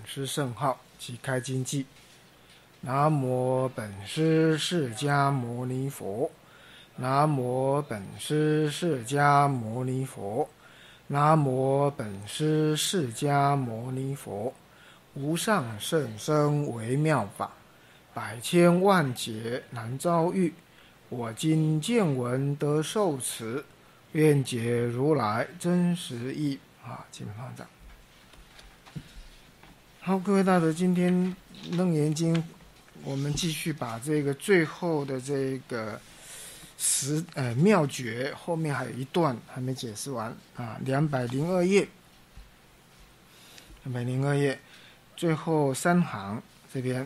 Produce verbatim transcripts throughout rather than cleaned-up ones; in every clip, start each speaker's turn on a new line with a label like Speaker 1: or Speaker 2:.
Speaker 1: 师圣号及开经记。南无本师释迦牟尼佛。南无本师释迦牟尼佛。南无本师释迦牟尼佛。无上甚深微妙法，百千万劫难遭遇。我今见闻得受持，愿解如来真实义。啊，请放掌。好，各位大德，今天楞严经我们继续把这个最后的这个十呃妙诀，后面还有一段还没解释完啊，两百零二页，两百零二页最后三行这边，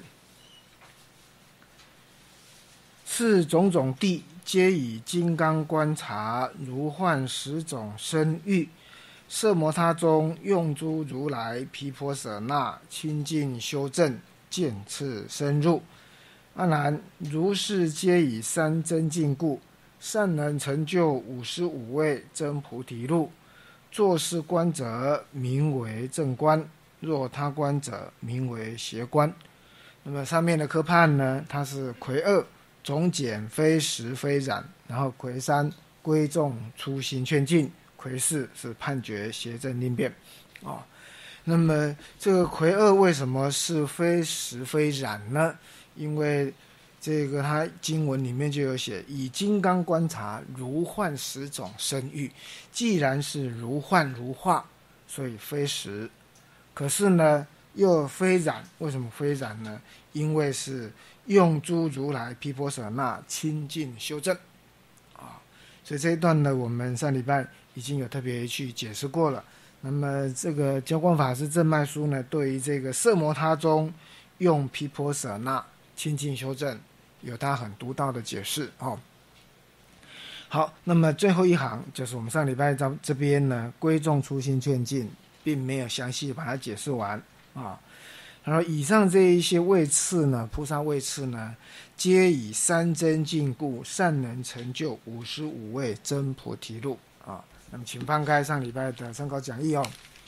Speaker 1: 是种种地，皆以金刚观察，如幻十种身欲。色摩他中用诸如来毗婆舍那清净修正，渐次深入。阿难，如是皆以三真境故，善能成就五十五位真菩提路。作是观者，名为正观；若他观者，名为邪观。那么上面的科判呢，它是魁二总简非实非染，然后魁三归众初心劝进。魁四是判决邪正令变，哦，那么这个魁二为什么是非实非染呢？因为这个他经文里面就有写，以金刚观察如幻十种身欲，既然是如幻如化，所以非实。可是呢，又非染，为什么非染呢？因为是用诸如来毗婆舍那清净修正，啊，所以这一段呢，我们上礼拜已经有特别去解释过了。那么这个教光法师正脉书呢，对于这个色摩他中用毗婆舍那清净修正有他很独到的解释哦。好，那么最后一行就是我们上礼拜到这边呢，归众初心劝进，并没有详细把它解释完啊。然后以上这一些位次呢，菩萨位次呢，皆以三真境故，善能成就五十五位真菩提路啊。那么，请翻开上礼拜的参考讲义哦。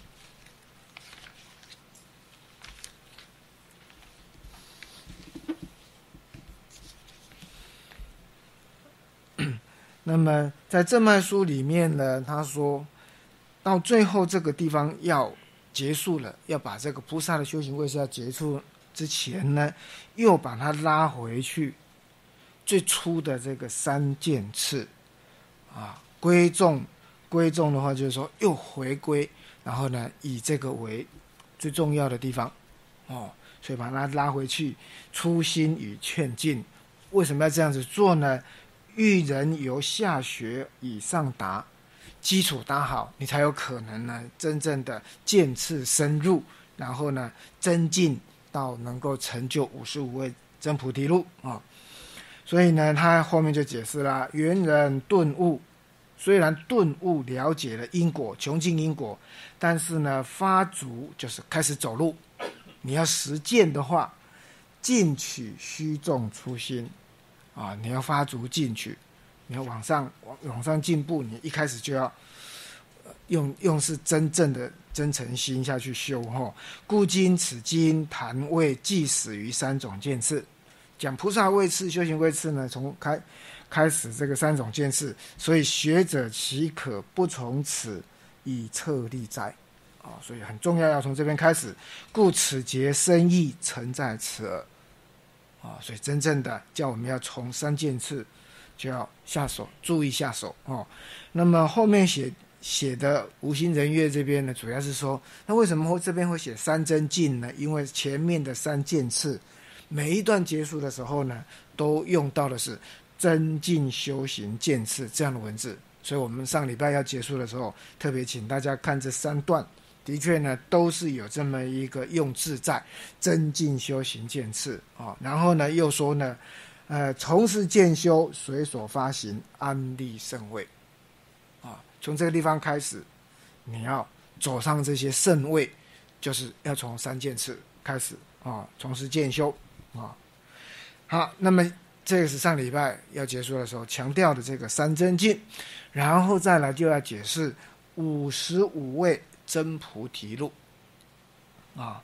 Speaker 1: 那么，在正脉书里面呢，他说到最后这个地方要结束了，要把这个菩萨的修行位是要结束之前呢，又把它拉回去最初的这个三件次啊，归众。归众的话，就是说又回归，然后呢，以这个为最重要的地方，哦，所以把它拉回去，初心与劝进。为什么要这样子做呢？育人由下学以上达，基础打好，你才有可能呢，真正的渐次深入，然后呢，增进到能够成就五十五位真菩提路啊、哦。所以呢，他后面就解释了，缘人顿悟。虽然顿悟了解了因果，穷尽因果，但是呢，发足就是开始走路。你要实践的话，进取虚重初心啊，你要发足进取，你要往上往往上进步，你一开始就要用用是真正的真诚心下去修哈。故今此经谈为既始于三种见次，讲菩萨位次、修行位次呢，从开。开始这个三种见识，所以学者岂可不从此以策立哉？啊，所以很重要，要从这边开始。故此节深意诚在此耳。啊，所以真正的叫我们要从三件事就要下手，注意下手哦。那么后面写写的无心人月这边呢，主要是说，那为什么这边会写三真境呢？因为前面的三件事，每一段结束的时候呢，都用到的是真境修行渐次这样的文字，所以我们上礼拜要结束的时候，特别请大家看这三段，的确呢都是有这么一个用字在真境修行渐次啊。然后呢又说呢，呃，从事渐修，随所发行，安立圣位啊。从这个地方开始，你要走上这些圣位，就是要从三件事开始啊，从事渐修啊。好，那么。这个是上礼拜要结束的时候强调的这个三真境，然后再来就要解释五十五位真菩提路啊。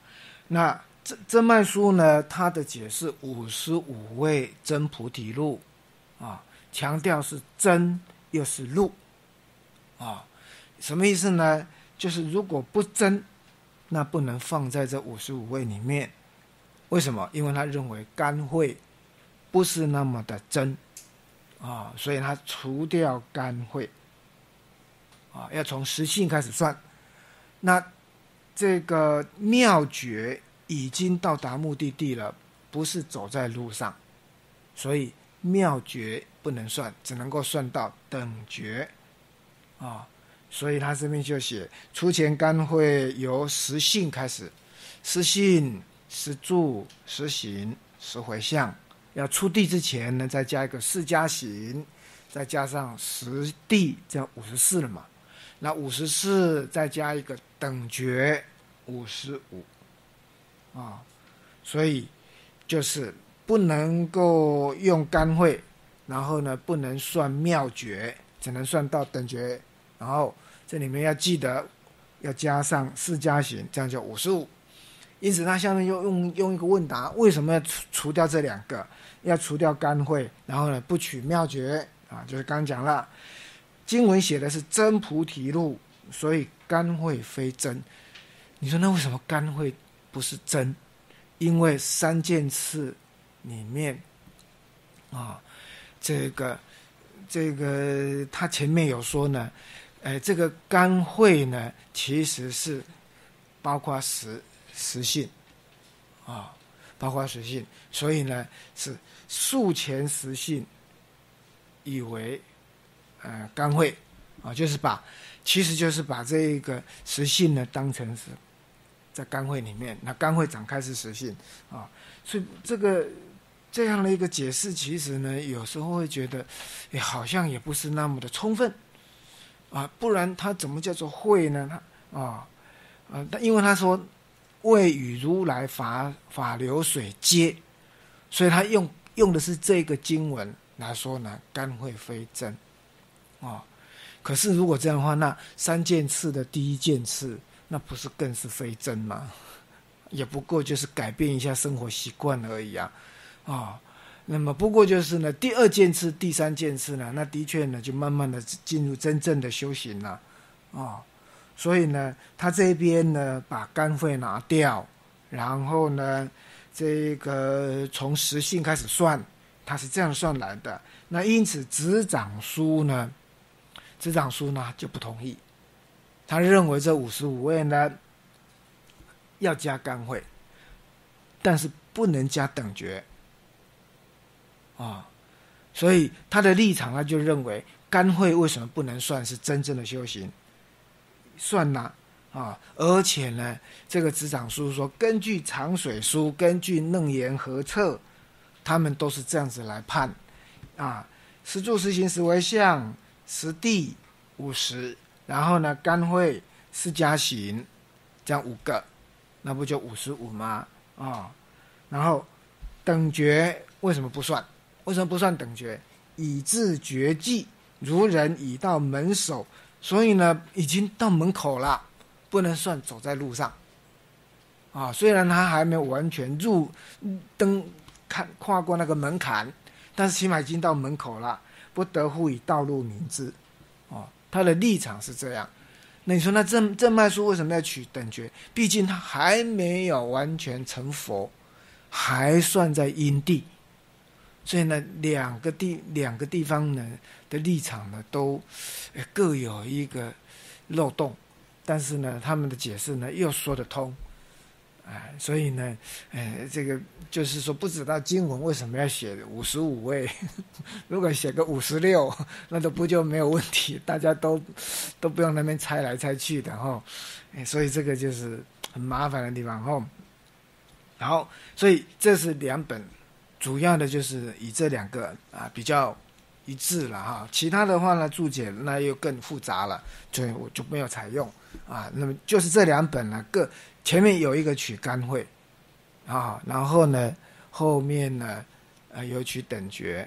Speaker 1: 那这真脉书呢，它的解释五十五味真菩提路啊，强调是真又是路啊，什么意思呢？就是如果不真，那不能放在这五十五味里面。为什么？因为他认为干慧不是那么的真啊，所以他除掉干慧啊，要从实性开始算。那这个妙觉已经到达目的地了，不是走在路上，所以妙觉不能算，只能够算到等觉啊。所以他这边就写出前干慧由实性开始，实性、实住、实行、实回向。要出地之前呢，再加一个四加行，再加上实地，这样五十四了嘛。那五十四再加一个等觉，五十五啊。所以就是不能够用干慧，然后呢不能算妙觉，只能算到等觉，然后这里面要记得要加上四加行，这样就五十五。因此他下面又用用一个问答，为什么要除除掉这两个？要除掉干慧，然后呢不取妙觉啊，就是刚刚讲了，经文写的是真菩提路，所以干慧非真。你说那为什么干慧不是真？因为三件次里面啊，这个这个他前面有说呢，呃，这个干慧呢其实是包括实实性啊，包括实性，所以呢是术前实性以为呃干慧啊，就是把其实就是把这个实性呢当成是在干慧里面，那干慧展开是实性啊，所以这个这样的一个解释，其实呢有时候会觉得，哎，好像也不是那么的充分啊，不然它怎么叫做慧呢？它啊啊，但因为他说未与如来法法流水接，所以他用用的是这个经文来说呢，干慧非真啊。可是如果这样的话，那三件次的第一件次，那不是更是非真吗？也不过就是改变一下生活习惯而已啊啊。那么不过就是呢，第二件次、第三件次呢，那的确呢就慢慢的进入真正的修行了啊。所以呢，他这边呢把干慧拿掉，然后呢，这个从实性开始算，他是这样算来的。那因此执掌书呢，执掌书呢就不同意，他认为这五十五位呢要加干慧，但是不能加等觉啊。所以他的立场，他就认为干慧为什么不能算是真正的修行？算呐 啊, 啊，而且呢，这个执掌书说，根据长水书，根据楞严和策，他们都是这样子来判啊。实住、实行、实为相、实地五十，然后呢，干慧四加行，这样五个，那不就五十五吗？啊，然后等觉为什么不算？为什么不算等觉？以至觉际，如人已到门首。所以呢，已经到门口了，不能算走在路上啊。虽然他还没有完全入登看跨过那个门槛，但是起码已经到门口了，不得乎以道路名字啊。他的立场是这样。那你说，那正正脉书为什么要取等觉？毕竟他还没有完全成佛，还算在因地。所以呢，两个地两个地方呢的立场呢，都各有一个漏洞，但是呢，他们的解释呢又说得通，哎，所以呢，哎，这个就是说，不知道经文为什么要写五十五位，如果写个五十六，那都不就没有问题，大家都都不用那边猜来猜去的哈，哎，所以这个就是很麻烦的地方哈。然后，所以这是两本。主要的就是以这两个啊比较一致了哈，其他的话呢注解那又更复杂了，所以我就没有采用啊。那么就是这两本呢，各前面有一个取干慧啊，然后呢后面呢呃有取等觉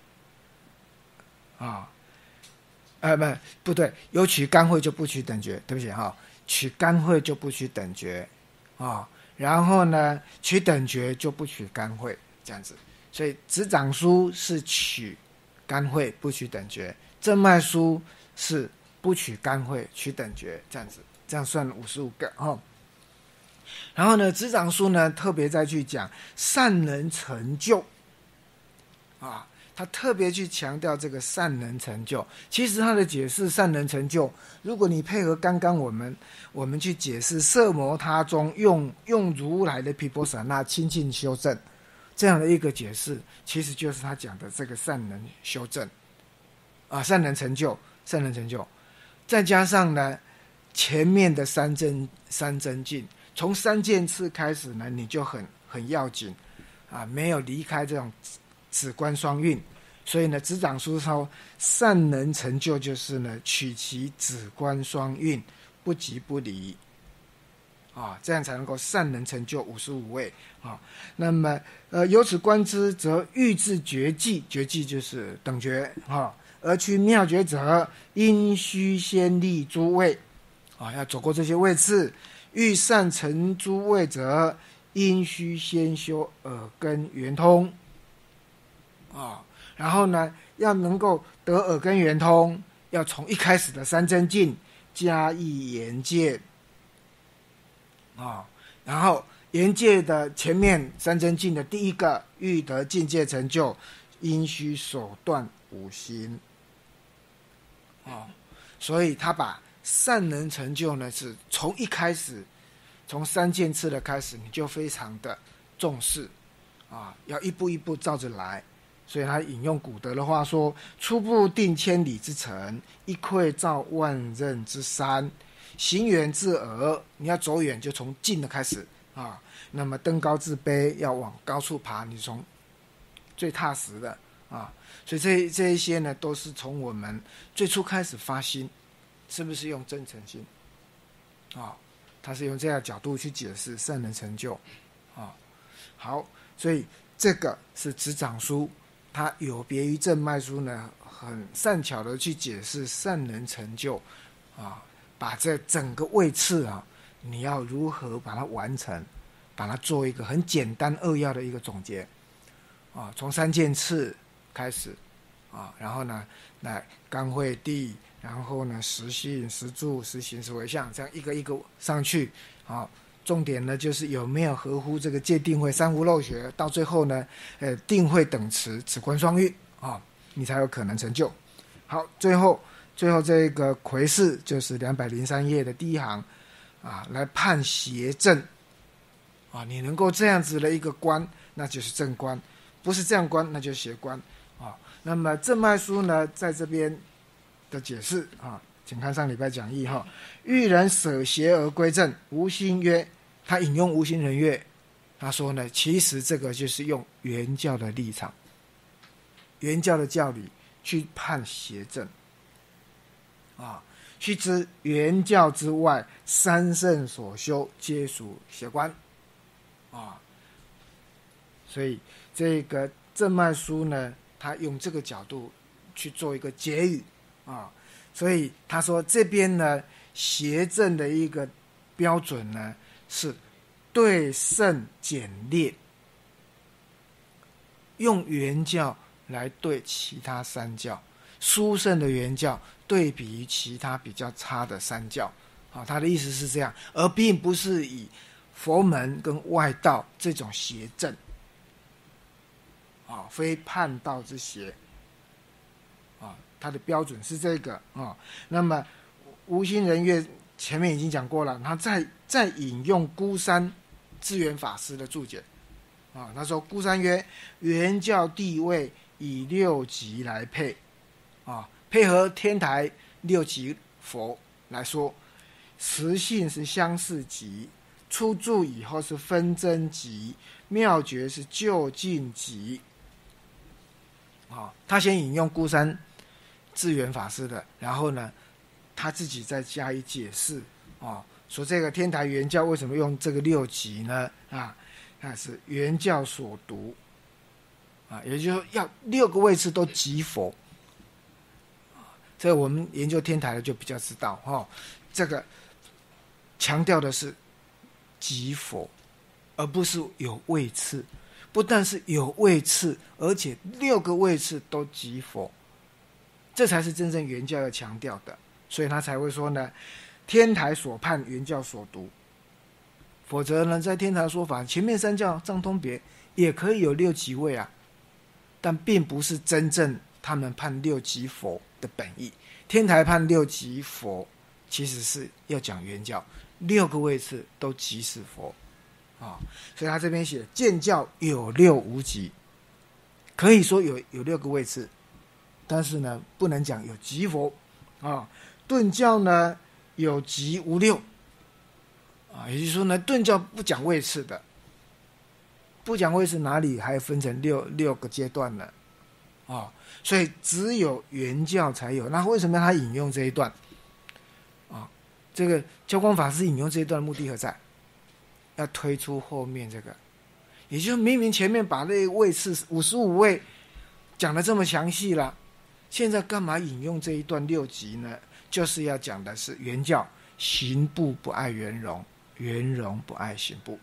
Speaker 1: 啊，呃不不对，有取干慧就不取等觉，对不起哈，取干慧就不取等觉啊。 然后呢取等觉就不取干慧，这样子。所以执掌书是取干慧不取等觉，正脉书是不取干慧取等觉，这样子，这样算五十五个哈。然后呢，执掌书呢特别再去讲善能成就啊，他特别去强调这个善能成就。其实他的解释善能成就，如果你配合刚刚我们我们去解释色摩他中用用如来的毗婆舍那清净修正这样的一个解释，其实就是他讲的这个善能修正啊，善能成就，善能成就，再加上呢前面的三真三真境，从三件次开始呢，你就很很要紧啊，没有离开这种止观双运，所以呢，执掌书说善能成就就是呢，取其止观双运，不即不离啊，这样才能够善能成就五十五位啊。那么呃，由此观之，则欲至绝技，绝技就是等觉啊，而去妙觉者，应须先立诸位啊，要走过这些位次。欲善成诸位者，应须先修耳根圆通啊。然后呢，要能够得耳根圆通，要从一开始的三真境加以言戒啊。然后言戒的前面三真境的第一个欲得境界成就，应须手断五心啊。所以他把善能成就呢，是从一开始，从三件次的开始，你就非常的重视啊，要一步一步照着来。所以他引用古德的话说：“初步定千里之程，一篑照万仞之山。行远至耳，你要走远就从近的开始啊。那么登高至卑，要往高处爬，你从最踏实的啊。所以这这一些呢，都是从我们最初开始发心。”是不是用真诚心啊？他是用这样的角度去解释善能成就啊。好，所以这个是执掌书，它有别于正脉书呢，很善巧的去解释善能成就啊，把这整个位次啊，你要如何把它完成，把它做一个很简单扼要的一个总结啊，从三件次开始啊，然后呢，来干慧地。然后呢，实性、实住、实行、实为相，这样一个一个上去，好，重点呢就是有没有合乎这个戒定慧三无漏学，到最后呢，呃，定慧等持，止观双运啊，你才有可能成就。好，最后最后这个魁释就是两百零三页的第一行啊，来判邪正啊，你能够这样子的一个观，那就是正观；不是这样观，那就是邪观啊。那么正脉书呢，在这边的解释啊，请看上礼拜讲义哈。欲人舍邪而归正，无心曰，他引用无心人曰，他说呢，其实这个就是用原教的立场，原教的教理去判邪正啊。须知原教之外，三圣所修皆属邪观啊。所以这个正脉书呢，他用这个角度去做一个结语。啊，所以他说这边呢，邪正的一个标准呢是对圣简略，用原教来对其他三教，殊胜的原教对比于其他比较差的三教，啊，他的意思是这样，而并不是以佛门跟外道这种邪正，啊，非叛道之邪。他的标准是这个啊，那么无心人月前面已经讲过了，他再再引用孤山智圆法师的注解啊，他说孤山曰：原教地位以六级来配啊，配合天台六级佛来说，实性是相似级，出住以后是分真级，妙觉是就近级啊。他先引用孤山智圆法师的，然后呢，他自己再加以解释啊，说这个天台原教为什么用这个六级呢？啊，那是原教所读啊，也就是说要六个位次都即佛。这个我们研究天台的就比较知道哈、哦，这个强调的是即佛而不是有位次。不但是有位次，而且六个位次都即佛，这才是真正原教要强调的。所以他才会说呢，天台所判，原教所读。否则呢，在天台说法，前面三教藏通别也可以有六即位啊，但并不是真正他们判六即佛的本意。天台判六即佛，其实是要讲原教，六个位次都即是佛。啊、哦，所以他这边写见教有六无极，可以说有有六个位次，但是呢，不能讲有极佛啊、哦。顿教呢有极无六啊，也就是说呢，顿教不讲位次的，不讲位次哪里还分成六六个阶段呢？啊、哦，所以只有原教才有。那为什么他引用这一段？啊、哦，这个教光法师引用这一段的目的何在？要推出后面这个，也就是明明前面把那位次五十五位讲得这么详细了，现在干嘛引用这一段六集呢？就是要讲的是原教行部不爱圆融，圆融不爱行部，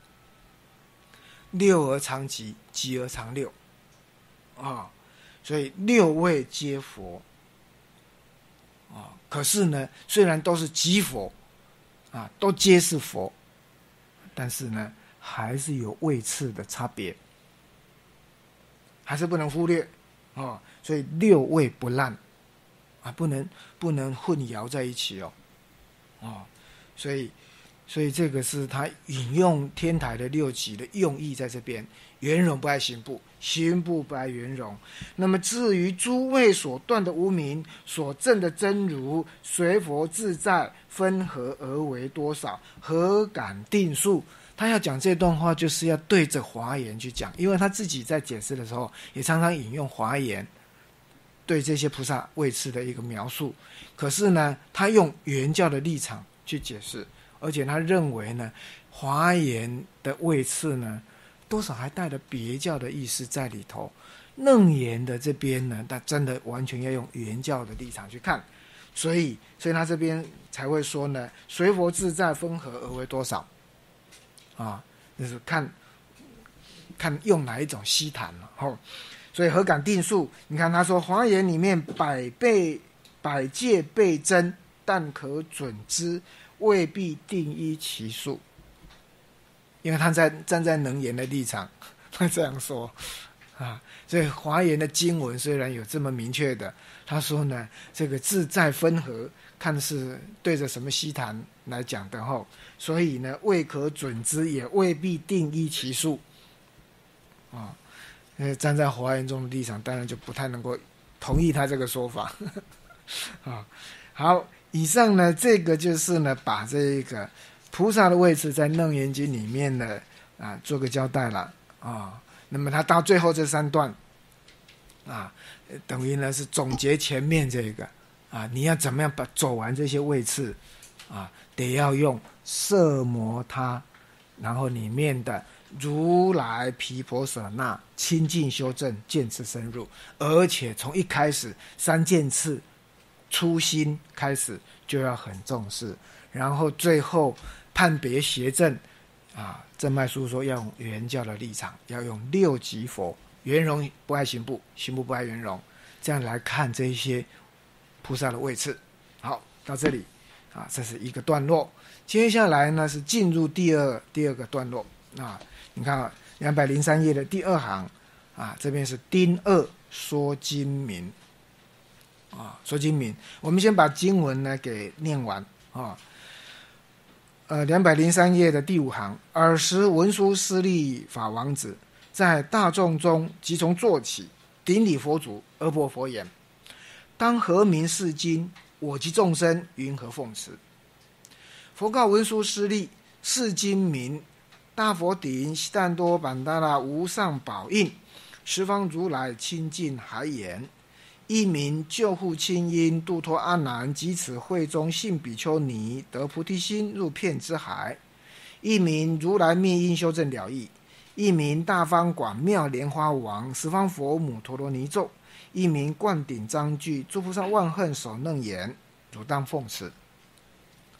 Speaker 1: 六而常极，极而常六啊、哦，所以六位皆佛啊、哦。可是呢，虽然都是极佛啊，都皆是佛。但是呢，还是有位次的差别，还是不能忽略哦。所以六位不烂啊，不能不能混淆在一起哦。哦，所以所以这个是他引用天台的六集的用意在这边。圆融不爱行部，行部不爱圆融。那么至于诸位所断的无明，所证的真如，随佛自在，分合而为多少，何敢定数？他要讲这段话，就是要对着华严去讲，因为他自己在解释的时候，也常常引用华严对这些菩萨位次的一个描述。可是呢，他用原教的立场去解释，而且他认为呢，华严的位次呢，多少还带了别教的意思在里头。楞严的这边呢，他真的完全要用原教的立场去看，所以，所以他这边才会说呢，随佛自在，分合而为多少。啊，就是看看用哪一种悉谈了、哦、所以何敢定数？你看他说华严里面百倍百界倍增，但可准之，未必定依其数。因为他在站在能言的立场，他这样说啊。所以华严的经文虽然有这么明确的，他说呢，这个自在分合，看是对着什么悉谈来讲的后，所以呢，未可准之，也未必定依其数啊。呃，站在华严中的立场，当然就不太能够同意他这个说法啊。好，以上呢，这个就是呢，把这个菩萨的位置在楞严经里面呢啊做个交代了啊。那么他到最后这三段啊，等于呢是总结前面这个啊，你要怎么样把走完这些位次啊，得要用摄摩他，然后里面的如来毗婆舍那清净修正渐次深入，而且从一开始三件次初心开始就要很重视，然后最后判别邪正啊，正脉书说要用原教的立场，要用六即佛，圆融不爱行部，行部不爱圆融，这样来看这些菩萨的位次。好，到这里啊，这是一个段落。接下来呢是进入第二第二个段落啊，你看啊，两百零三页的第二行啊，这边是丁二说经名啊，说经名。我们先把经文呢给念完啊。呃，两百零三页的第五行，尔时文殊师利法王子在大众中即从坐起，顶礼佛祖，而薄佛言：当何名是经？我及众生云何奉持？佛告文殊师利：是经名大佛顶悉旦多板达那无上宝印，十方如来清净海眼。一名救护清音，度脱阿难及此会中信比丘尼，得菩提心，入遍之海。一名如来密因修正了义。一名大方广妙莲花王，十方佛母陀罗尼咒。一名灌顶章句，诸菩萨万恨手楞严，汝当奉持。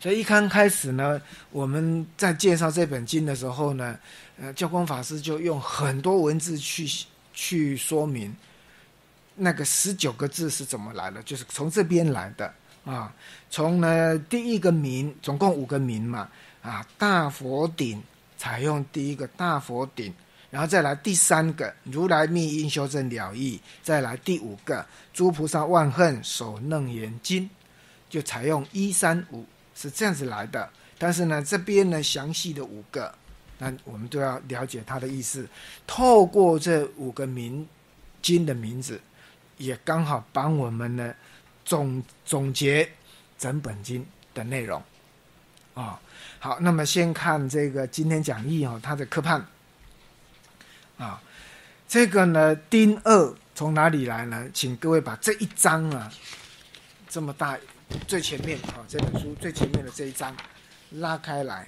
Speaker 1: 所以一刚开始呢，我们在介绍这本经的时候呢，呃，教光法师就用很多文字去去说明那个十九个字是怎么来的，就是从这边来的啊。从呢第一个名，总共五个名嘛，啊，大佛顶采用第一个大佛顶，然后再来第三个如来密因修正了义，再来第五个诸菩萨万恨守楞严经，就采用一三五。是这样子来的，但是呢，这边呢详细的五个，那我们都要了解它的意思。透过这五个名经的名字，也刚好帮我们呢总总结整本经的内容。哦，好，那么先看这个今天讲义哦，它的科判啊，这个呢丁二从哪里来呢？请各位把这一章啊，这么大。最前面啊，这本书最前面的这一章拉开来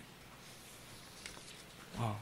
Speaker 1: 啊，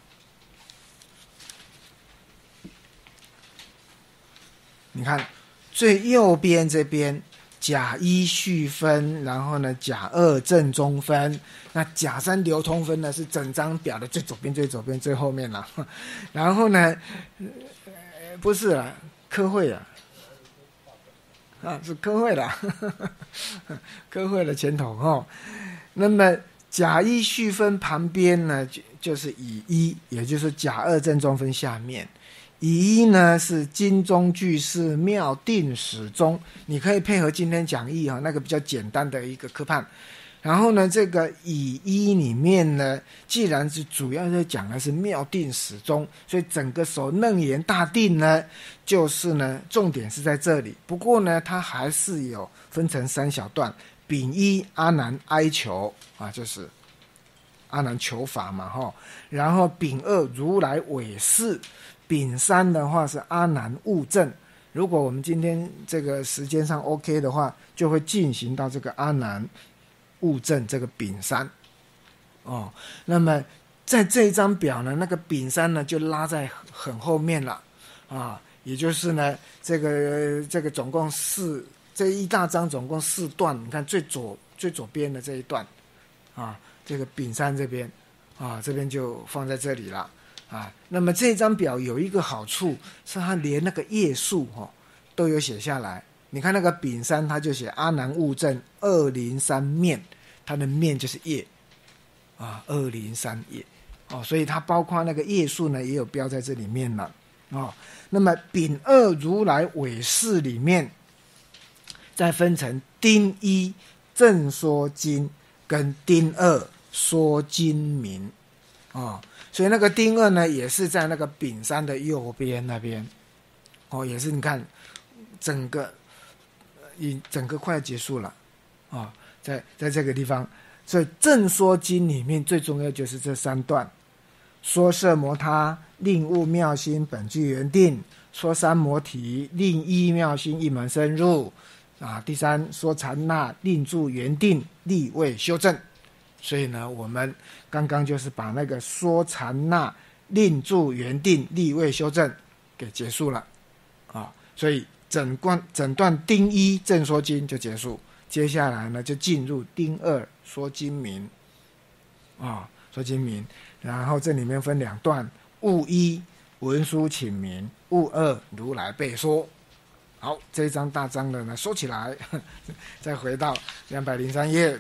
Speaker 1: 你看最右边这边甲一序分，然后呢甲二正中分，那甲三流通分呢是整张表的最左边最左边最后面了，然后呢、呃、不是啦，科会啊。啊，是科会的，科会的前头哦。那么甲一序分旁边呢，就就是乙一，也就是甲二正中分下面。乙一呢是经中句式妙定始终，你可以配合今天讲义啊、哦，那个比较简单的一个科判。然后呢，这个乙一里面呢，既然是主要在讲的是妙定始终，所以整个守楞严大定呢，就是呢重点是在这里。不过呢，它还是有分成三小段：丙一阿难哀求啊，就是阿难求法嘛，哈。然后丙二如来委示，丙三的话是阿难悟证。如果我们今天这个时间上 OK 的话，就会进行到这个阿难悟证这个丙三哦，那么在这一张表呢，那个丙三呢就拉在很后面了啊，也就是呢，这个这个总共四这一大张总共四段，你看最左最左边的这一段啊，这个丙三这边啊，这边就放在这里了啊。那么这张表有一个好处是它连那个页数哦都有写下来。你看那个丙三，他就写阿难悟证二零三面，它的面就是页啊，二零三页哦，所以它包括那个页数呢，也有标在这里面了哦。那么丙二如来委示里面，再分成丁一正说经跟丁二说经名哦，所以那个丁二呢，也是在那个丙三的右边那边哦，也是你看整个。已整个快要结束了啊、哦，在在这个地方，所以正说经里面最重要就是这三段：说摄摩他令悟妙心本具圆定，说三摩提令依妙心一门深入啊，第三说禅那令住圆定立位修正。所以呢，我们刚刚就是把那个说禅那令住圆定立位修正给结束了啊、哦，所以。整段整段丁一正说经就结束，接下来呢就进入丁二说经名啊、哦，说经名，然后这里面分两段：物一文书请名，物二如来背说。好，这一章大章的呢收起来，呵呵再回到两百零三页。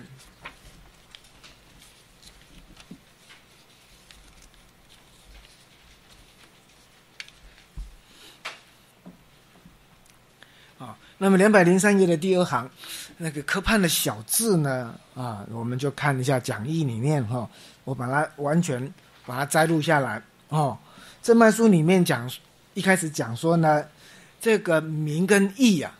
Speaker 1: 那么两百零三页的第二行，那个科判的小字呢，啊，我们就看一下讲义里面哈、哦，我把它完全把它摘录下来哦。正脉书里面讲，一开始讲说呢，这个名跟义啊，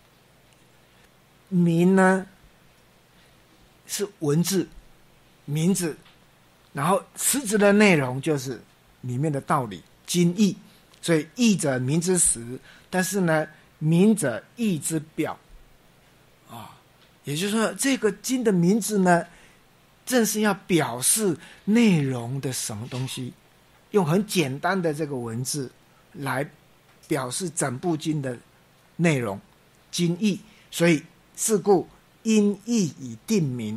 Speaker 1: 名呢是文字名字，然后实质的内容就是里面的道理经义，所以义者名之实，但是呢。名者义之表啊，也就是说，这个经的名字呢，正是要表示内容的什么东西，用很简单的这个文字来表示整部经的内容经义，所以是故因义以定名，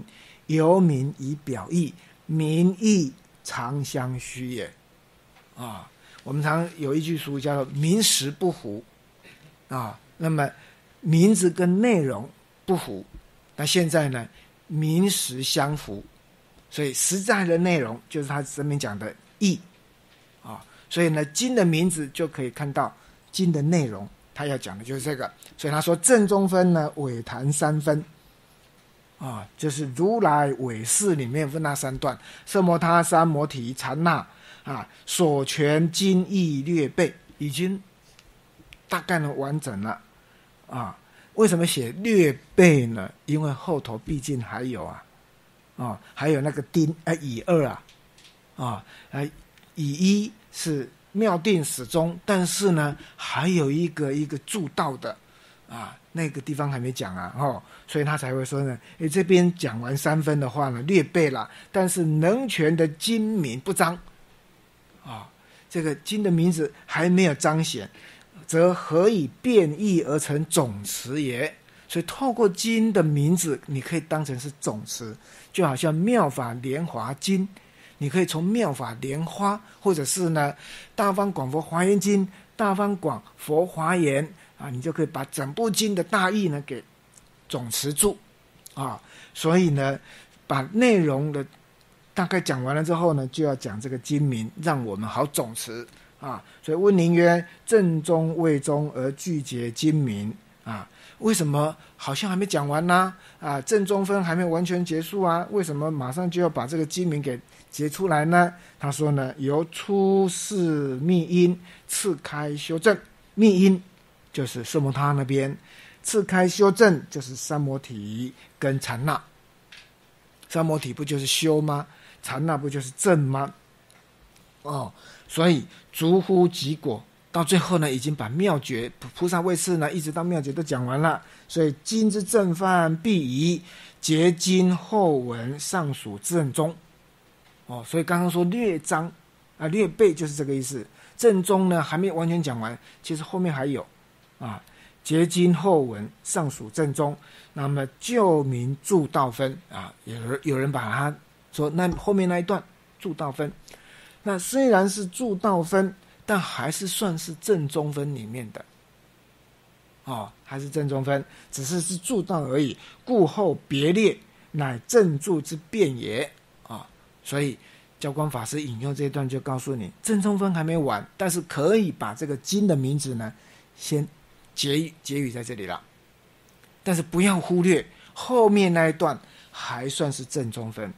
Speaker 1: 由名以表意，名义常相虚也。啊，我们常有一句俗语叫做名实不符啊，那么名字跟内容不符，那现在呢名实相符，所以实在的内容就是他这边讲的义啊，所以呢经的名字就可以看到经的内容，他要讲的就是这个。所以他说正宗分呢伪谈三分啊，就是如来伪事里面分那三段，色摩他、三摩提、禅那啊，所全经义略背，已经大概能完整了啊。为什么写略背呢？因为后头毕竟还有啊，啊，还有那个丁啊乙二啊，啊，啊乙一是妙定始终，但是呢还有一个一个助道的啊，那个地方还没讲啊，哦，所以他才会说呢，诶，这边讲完三分的话呢，略背了，但是能全的经名不彰啊，这个经的名字还没有彰显，则何以变异而成总持也？所以透过经的名字，你可以当成是总持，就好像妙法莲华经，你可以从妙法莲花，或者是呢大方广佛华严经、大方广佛华严啊，你就可以把整部经的大意呢给总持住啊。所以呢，把内容的大概讲完了之后呢，就要讲这个经名，让我们好总持啊。所以问宁曰：正宗未宗而具结经名啊？为什么好像还没讲完呢？啊，正宗分还没完全结束啊？为什么马上就要把这个经名给结出来呢？他说呢，由出世密因次开修正，密因就是色摩他那边，次开修正就是三摩提跟禅那。三摩提不就是修吗？禅那不就是正吗？哦，所以逐乎极果，到最后呢，已经把妙觉菩萨位次呢，一直到妙觉都讲完了。所以经之正犯必疑，结经后文尚属正宗。哦，所以刚刚说略章啊，略背就是这个意思。正宗呢还没完全讲完，其实后面还有啊，结经后文尚属正宗。那么旧名助道分啊，有人有人把它说那后面那一段助道分，那虽然是助道分，但还是算是正宗分里面的哦，还是正宗分，只是是助道而已。故后别列，乃正助之变也啊、哦。所以教官法师引用这一段就告诉你，正宗分还没完，但是可以把这个经的名字呢先结语结语在这里了。但是不要忽略后面那一段还算是正宗分。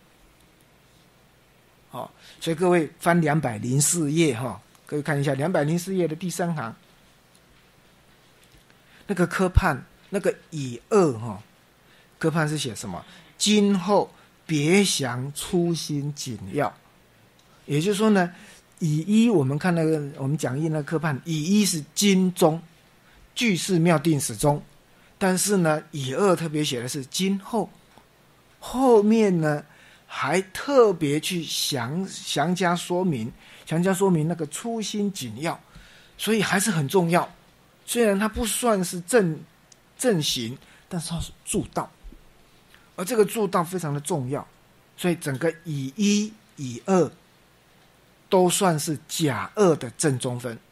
Speaker 1: 好、哦，所以各位翻两百零四页哈、哦，各位看一下两百零四页的第三行，那个科判那个乙二哈、哦，科判是写什么？今后别详初心紧要，也就是说呢，乙一我们看那个我们讲义那个科判，乙一是经中，句式妙定始终。但是呢，乙二特别写的是今后，后面呢还特别去详详加说明，详加说明那个初心紧要，所以还是很重要。虽然它不算是正正行，但是它是助道，而这个助道非常的重要，所以整个乙一、乙二都算是甲二的正宗分。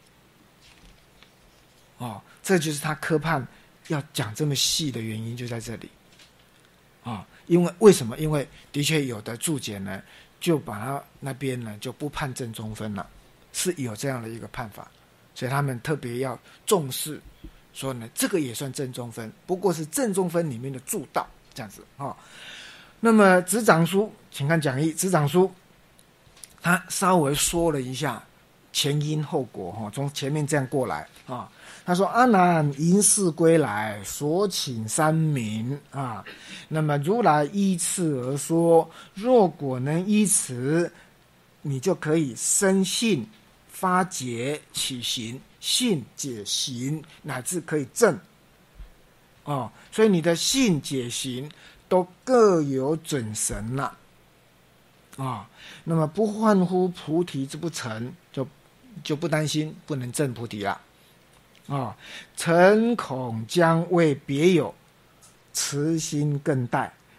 Speaker 1: 哦，这就是他科判要讲这么细的原因就在这里啊，因为为什么？因为的确有的注解呢，就把它那边呢就不判正宗分了，是有这样的一个判法，所以他们特别要重视，说呢这个也算正宗分，不过是正宗分里面的助道这样子啊。那么执掌书，请看讲义，执掌书他稍微说了一下前因后果哈，从前面这样过来啊。他说：“阿难因事归来，所请三名啊。那么如来依次而说，若果能依此，你就可以生信、发解、起行、信解行，乃至可以证。哦，所以你的信解行都各有准绳了啊。那么不患乎菩提之不成，就就不担心不能证菩提了。”啊，诚恐将为别有慈心更待，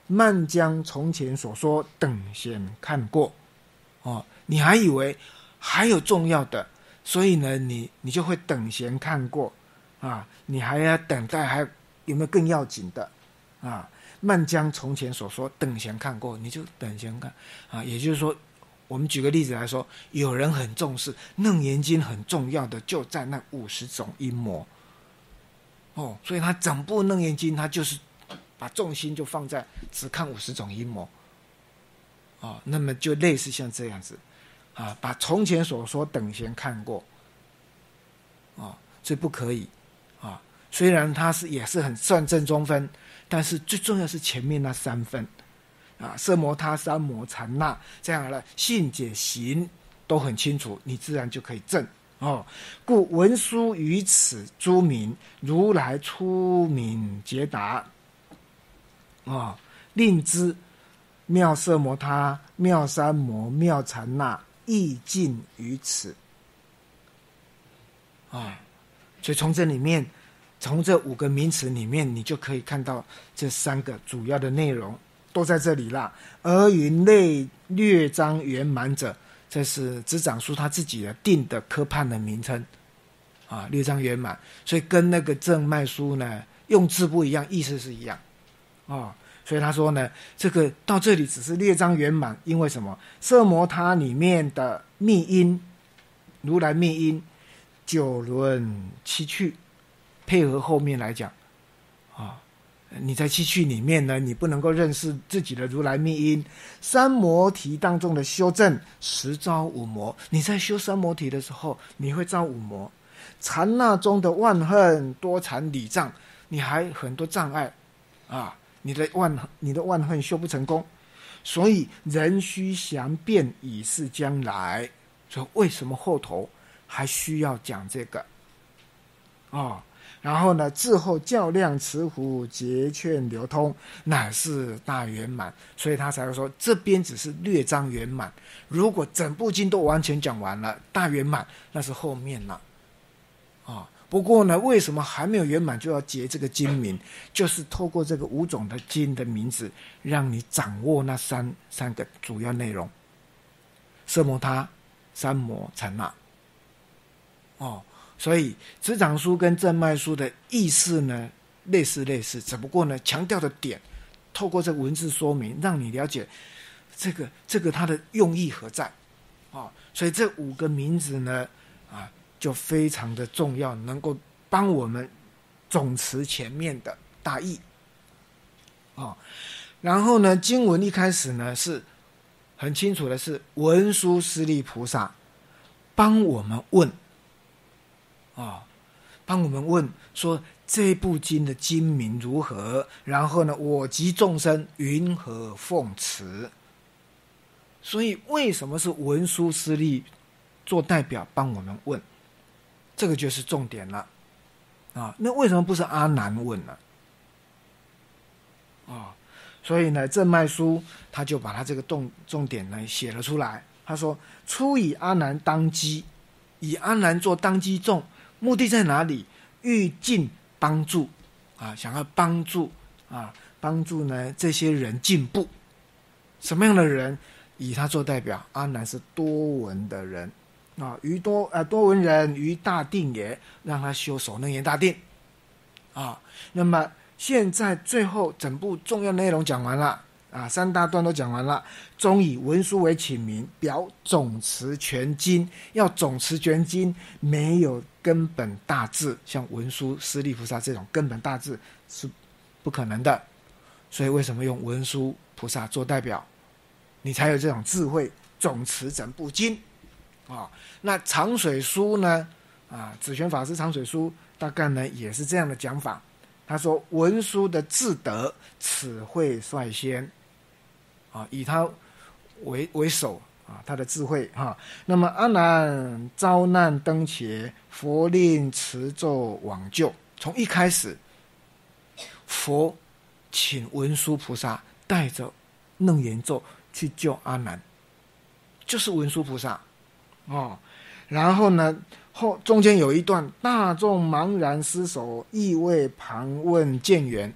Speaker 1: 慢将从前所说等闲看过。哦，你还以为还有重要的，所以呢，你你就会等闲看过啊，你还要等待，还有没有更要紧的啊？慢将从前所说等闲看过，你就等闲看啊。也就是说，我们举个例子来说，有人很重视《楞严经》，很重要的就在那五十种阴魔哦，所以他整部《楞严经》他就是把重心就放在只看五十种阴魔。哦，那么就类似像这样子，啊，把从前所说等闲看过，啊，所以不可以，啊，虽然它是也是很算正中分，但是最重要是前面那三分，啊，色摩他、三摩、禅那，这样了，信解行都很清楚，你自然就可以证哦。故文殊于此诸名，如来出名解答，啊，令知。妙色摩他、妙三摩、妙禅那，意尽于此啊！所以从这里面，从这五个名词里面，你就可以看到这三个主要的内容都在这里啦。而云类略章圆满者，这是执掌书他自己的定的科判的名称啊，略章圆满。所以跟那个正脉书呢，用字不一样，意思是一样啊。所以他说呢，这个到这里只是略章圆满，因为什么？色摩他里面的密因，如来密因，九轮七趣，配合后面来讲，啊，你在七趣里面呢，你不能够认识自己的如来密因。三摩提当中的修正，十招五魔，你在修三摩提的时候，你会招五魔。禅那中的万恨多缠理障，你还很多障碍啊。你的万你的万恨修不成功，所以人须详辨以示将来。所以为什么后头还需要讲这个哦？然后呢，至后较量持壶节劝流通，乃是大圆满。所以他才会说这边只是略章圆满。如果整部经都完全讲完了，大圆满那是后面了啊。哦，不过呢，为什么还没有圆满就要结这个经名？就是透过这个五种的经的名字，让你掌握那三三个主要内容：色摩他、三摩、禅那。哦，所以执掌书跟正脉书的意思呢，类似类似，只不过呢，强调的点，透过这个文字说明，让你了解这个这个它的用意何在。哦，所以这五个名字呢，啊。就非常的重要，能够帮我们总持前面的大意哦。然后呢，经文一开始呢是很清楚的是文殊师利菩萨帮我们问啊、哦，帮我们问说这部经的经名如何？然后呢，我及众生云何奉持？所以为什么是文殊师利做代表帮我们问？这个就是重点了啊！那为什么不是阿难问呢？啊，所以呢，正脉书他就把他这个重重点呢写了出来。他说：“初以阿难当机，以阿难做当机众，目的在哪里？欲尽帮助啊，想要帮助啊，帮助呢这些人进步。什么样的人？以他做代表，阿难是多闻的人。”啊，于多呃多闻人于大定也，让他修守楞严大定啊。那么现在最后整部重要内容讲完了啊，三大段都讲完了，终以文殊为请名，表总持全经。要总持全经，没有根本大智，像文殊师利菩萨这种根本大智是不可能的。所以为什么用文殊菩萨做代表？你才有这种智慧，总持整部经。啊、哦，那长水书呢？啊，紫玄法师长水书大概呢也是这样的讲法。他说文殊的智德，此慧率先，啊，以他为为首啊，他的智慧哈、啊。那么阿难遭难登伽，佛令持咒往救。从一开始，佛请文殊菩萨带着楞严咒去救阿难，就是文殊菩萨。哦，然后呢，后中间有一段大众茫然失手，意味旁问见缘，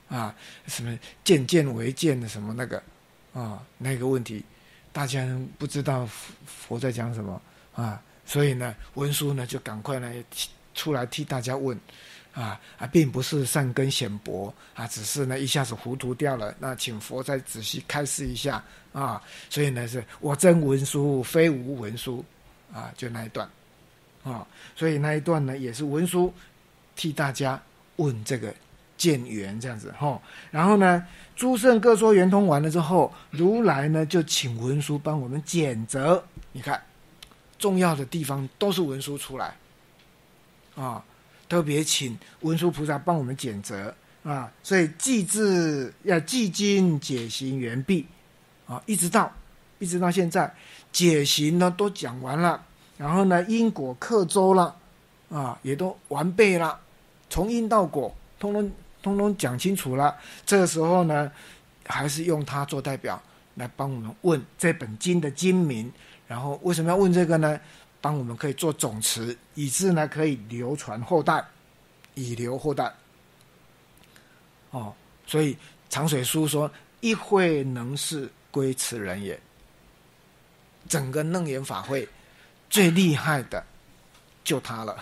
Speaker 1: 啊，什么渐渐为渐的什么那个啊那个问题，大家不知道佛在讲什么啊，所以呢文殊呢就赶快呢出来替大家问啊啊，并不是善根显薄啊，只是呢一下子糊涂掉了，那请佛再仔细开示一下啊，所以呢是我真文殊非无文殊啊，就那一段啊，所以那一段呢也是文殊替大家问这个见圆这样子哈，然后呢，诸圣各说圆通完了之后，如来呢就请文殊帮我们检责。你看，重要的地方都是文殊出来啊，特别请文殊菩萨帮我们检责啊，所以记字要记经解行圆毕啊，一直到一直到现在，解行呢都讲完了，然后呢因果刻舟了啊，也都完备了，从因到果，通通。通通讲清楚了，这个时候呢，还是用它做代表来帮我们问这本经的经名，然后为什么要问这个呢？帮我们可以做总持，以致呢可以流传后代，以留后代。哦，所以长水书说：“一会能事归此人也。”整个楞严法会最厉害的就他了，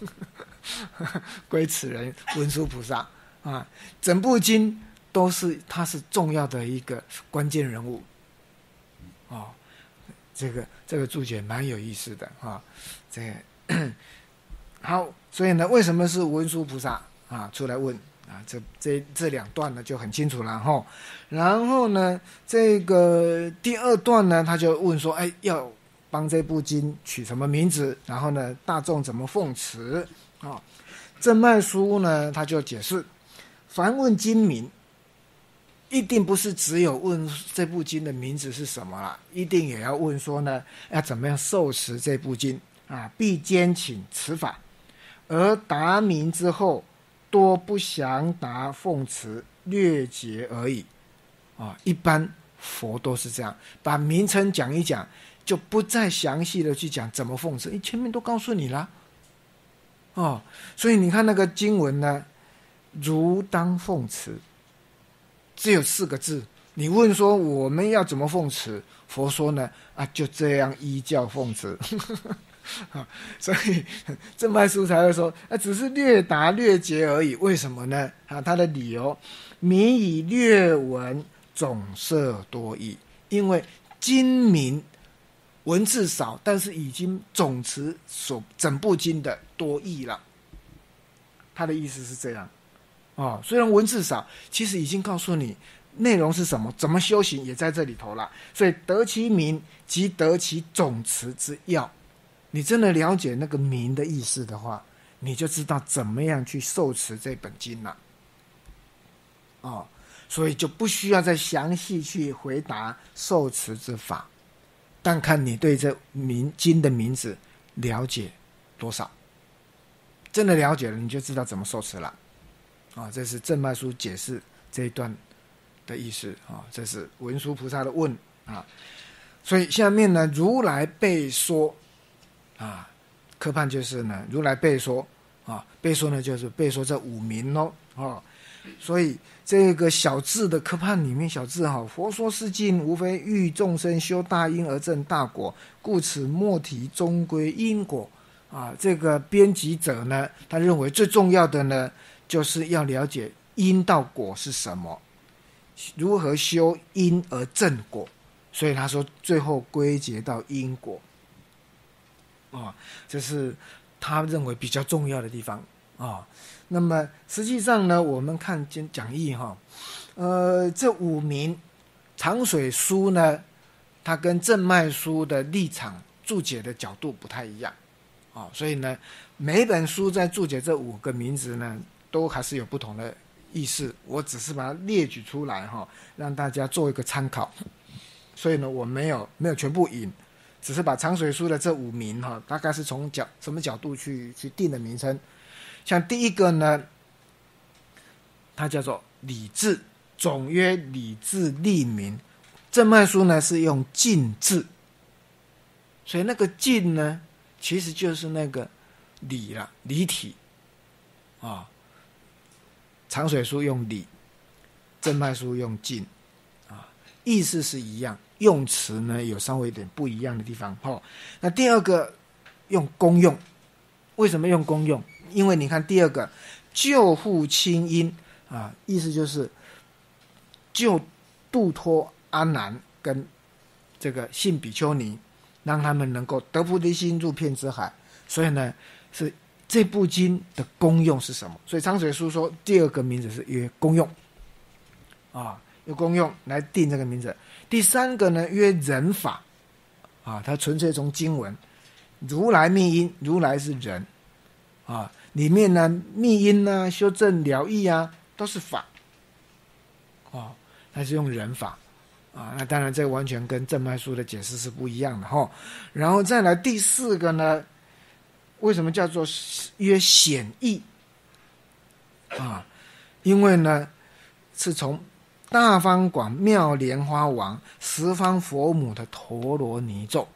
Speaker 1: 归此人文殊菩萨。啊，整部经都是他是重要的一个关键人物，哦，这个这个注解蛮有意思的啊，这个好，所以呢，为什么是文殊菩萨啊出来问啊？这这这两段呢就很清楚了哈。然后呢，这个第二段呢，他就问说，哎，要帮这部经取什么名字？然后呢，大众怎么奉持啊？正脉书呢，他就解释。凡问经名，一定不是只有问这部经的名字是什么啦，一定也要问说呢，要怎么样受持这部经啊？必兼请持法，而答名之后，多不详答奉持，略解而已啊。一般佛都是这样，把名称讲一讲，就不再详细的去讲怎么奉持，前面都告诉你了哦。所以你看那个经文呢。如当奉持，只有四个字。你问说我们要怎么奉持？佛说呢啊，就这样依教奉持。所以正脉书才会说啊，只是略答略解而已。为什么呢？啊，他的理由，民以略文总摄多义，因为经名文字少，但是已经总持所整部经的多义了。他的意思是这样。哦，虽然文字少，其实已经告诉你内容是什么，怎么修行也在这里头了。所以得其名即得其总持之要。你真的了解那个名的意思的话，你就知道怎么样去受持这本经了。哦，所以就不需要再详细去回答受持之法，但看你对这名经的名字了解多少。真的了解了，你就知道怎么受持了。啊，这是正脉书解释这一段的意思啊，这是文殊菩萨的问啊，所以下面呢，如来备说啊，科判就是呢，如来备说啊，备说呢就是备说这五名咯啊，所以这个小智的科判里面，小智哈，佛说是经，无非欲众生修大因而证大果，故此莫提终归因果啊。这个编辑者呢，他认为最重要的呢。就是要了解因到果是什么，如何修因而正果，所以他说最后归结到因果，哦，这是他认为比较重要的地方啊、哦。那么实际上呢，我们看讲义哈，呃，这五名长水书呢，它跟正脉书的立场注解的角度不太一样啊、哦，所以呢，每一本书在注解这五个名字呢。都还是有不同的意思，我只是把它列举出来哈，让大家做一个参考。所以呢，我没有没有全部引，只是把长水书的这五名哈，大概是从角什么角度去去定的名称。像第一个呢，它叫做理字，总曰理字立名。正脉书呢是用尽字，所以那个尽呢，其实就是那个理了，理体啊。长水书用理， 正脉书用尽啊，意思是一样，用词呢有稍微有点不一样的地方。哦，那第二个用功用，为什么用功用？因为你看第二个救护清音啊，意思就是救度脱阿难跟这个信比丘尼，让他们能够得菩提心，入遍知海。所以呢，是这部经的功用是什么？所以昌水书说第二个名字是曰功用啊，用功用来定这个名字。第三个呢曰人法啊，它纯粹从经文，如来密因，如来是人啊，里面呢密因啊、修正疗益啊都是法啊，它是用人法啊，那当然这完全跟正脉书的解释是不一样的哈。然后再来第四个呢，为什么叫做曰显义啊？因为呢是从大方广妙莲花王十方佛母的陀罗尼咒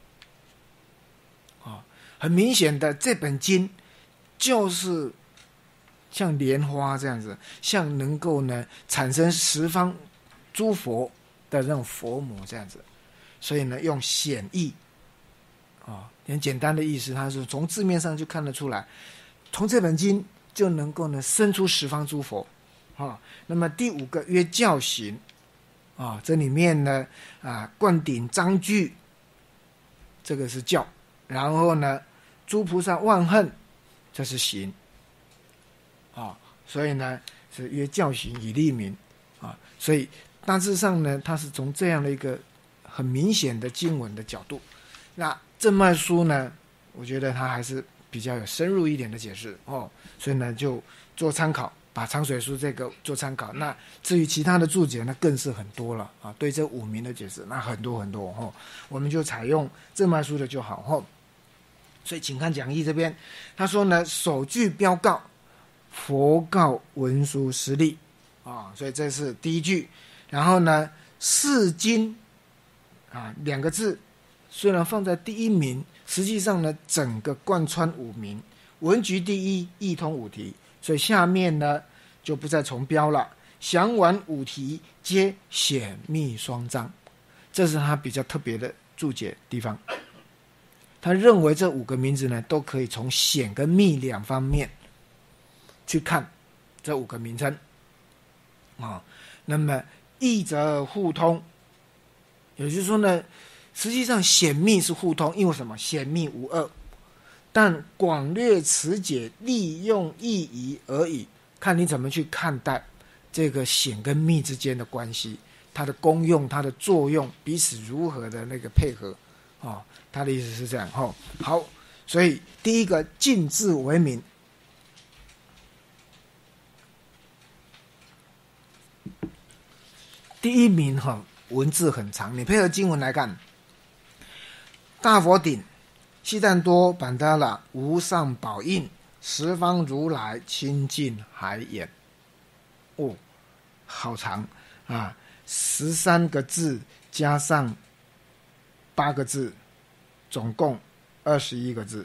Speaker 1: 啊，很明显的这本经就是像莲花这样子，像能够呢产生十方诸佛的那种佛母这样子，所以呢用显义啊，很简单的意思，它是从字面上就看得出来，从这本经就能够呢生出十方诸佛啊。那么第五个曰教行啊，这里面呢啊灌顶章句，这个是教，然后呢诸菩萨万恨，这是行啊，所以呢是曰教行以利民啊，所以大致上呢它是从这样的一个很明显的经文的角度。那正脉书呢，我觉得它还是比较有深入一点的解释哦，所以呢就做参考，把昌水书这个做参考。那至于其他的注解，那更是很多了啊，对这五名的解释那很多很多哦，我们就采用正脉书的就好哦。所以请看讲义这边，他说呢，首句标告佛告文殊师利啊，所以这是第一句。然后呢，是经啊两个字。虽然放在第一名，实际上呢，整个贯穿五名，文局第一，一通五题，所以下面呢就不再重标了。详完五题皆显密双章，这是他比较特别的注解地方。他认为这五个名字呢，都可以从显跟密两方面去看这五个名称啊。那么义则互通，也就是说呢。实际上显密是互通，因为什么？显密无二，但广略词解，利用意义而已，看你怎么去看待这个显跟密之间的关系，它的功用、它的作用，彼此如何的那个配合哦，他的意思是这样哦。好，所以第一个尽字为名，第一名哈、哦、文字很长，你配合经文来看。大佛顶，悉檀多班达拉无上宝印，十方如来清净海眼。哦，好长啊！十三个字加上八个字，总共二十一个字。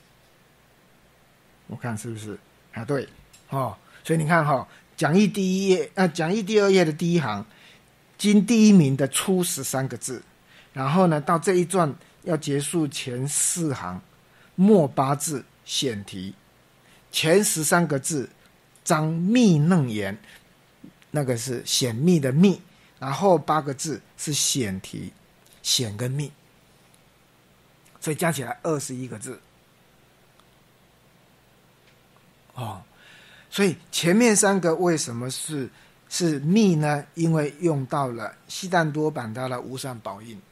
Speaker 1: 我看是不是啊？对，哦，所以你看哈、哦，讲义第一页啊，讲义第二页的第一行，经第一名的初十三个字，然后呢，到这一段。要结束前四行，末八字显题，前十三个字张密楞言，那个是显密的密，然后八个字是显题，显跟密，所以加起来二十一个字。哦，所以前面三个为什么是是密呢？因为用到了悉檀多班达拉无上宝印。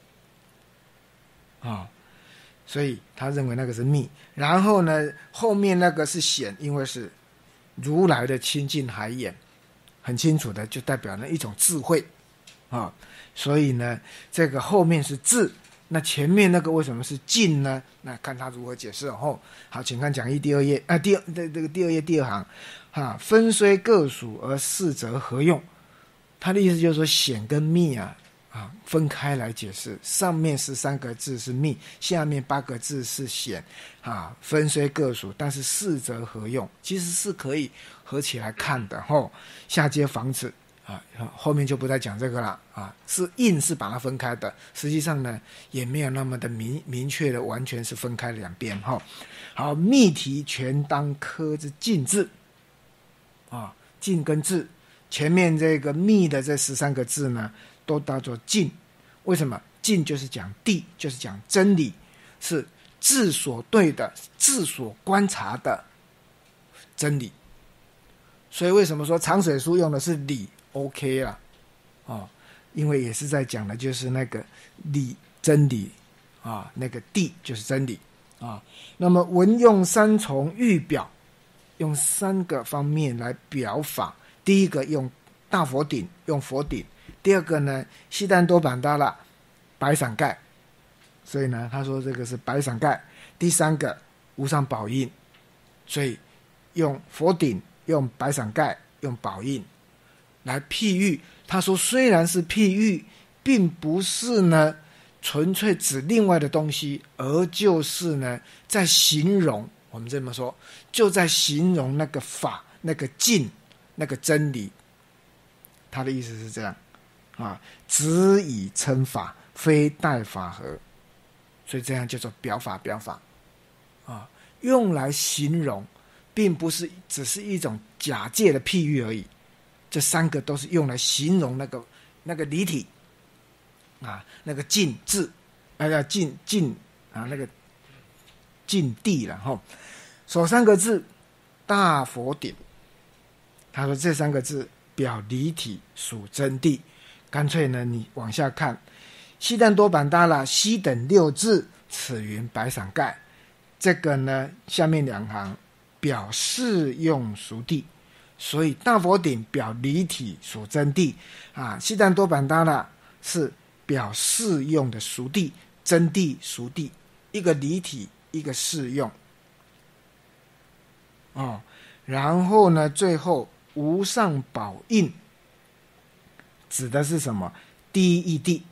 Speaker 1: 啊、哦，所以他认为那个是密，然后呢，后面那个是显，因为是如来的清净海眼，很清楚的就代表了一种智慧啊、哦，所以呢，这个后面是智，那前面那个为什么是净呢？那看他如何解释哦。好，请看讲义第二页啊，第二这这个第二页第二行啊，分虽各属而四则合用，他的意思就是说显跟密啊。啊，分开来解释，上面十三个字是密，下面八个字是显，啊，分虽各属，但是四则合用，其实是可以合起来看的吼。下接房子啊，后面就不再讲这个了啊。是印是把它分开的，实际上呢也没有那么的明明确的完全是分开两边哈、哦。好，密题全当科之尽字啊，尽跟字前面这个密的这十三个字呢，都当作尽。为什么？尽就是讲谛，就是讲真理，是字所对的，字所观察的真理。所以为什么说长水书用的是理 OK 啦？哦，因为也是在讲的就是那个理真理啊，那个谛就是真理啊。那么文用三重喻表，用三个方面来表法。第一个用大佛顶，用佛顶；第二个呢，悉檀多板达拉白伞盖，所以呢，他说这个是白伞盖。第三个无上宝印，所以用佛顶、用白伞盖、用宝印来譬喻。他说虽然是譬喻，并不是呢纯粹指另外的东西，而就是呢在形容，我们这么说，就在形容那个法、那个境、那个真理。他的意思是这样啊，只以称法，非代法合，所以这样叫做表法表法啊，用来形容，并不是只是一种假借的譬喻而已。这三个都是用来形容那个那个离体啊，那个境智，那叫境境啊，那个境地了哈。首三个字大佛顶，他说这三个字表离体属真谛。干脆呢，你往下看，悉檀多板达拉悉等六字，此云白伞盖。这个呢，下面两行表示用熟谛，所以大佛顶表离体属真谛啊，悉檀多板达拉是表示用的熟谛，真谛熟谛，一个离体，一个适用。哦，然后呢，最后无上宝印指的是什么？第一义谛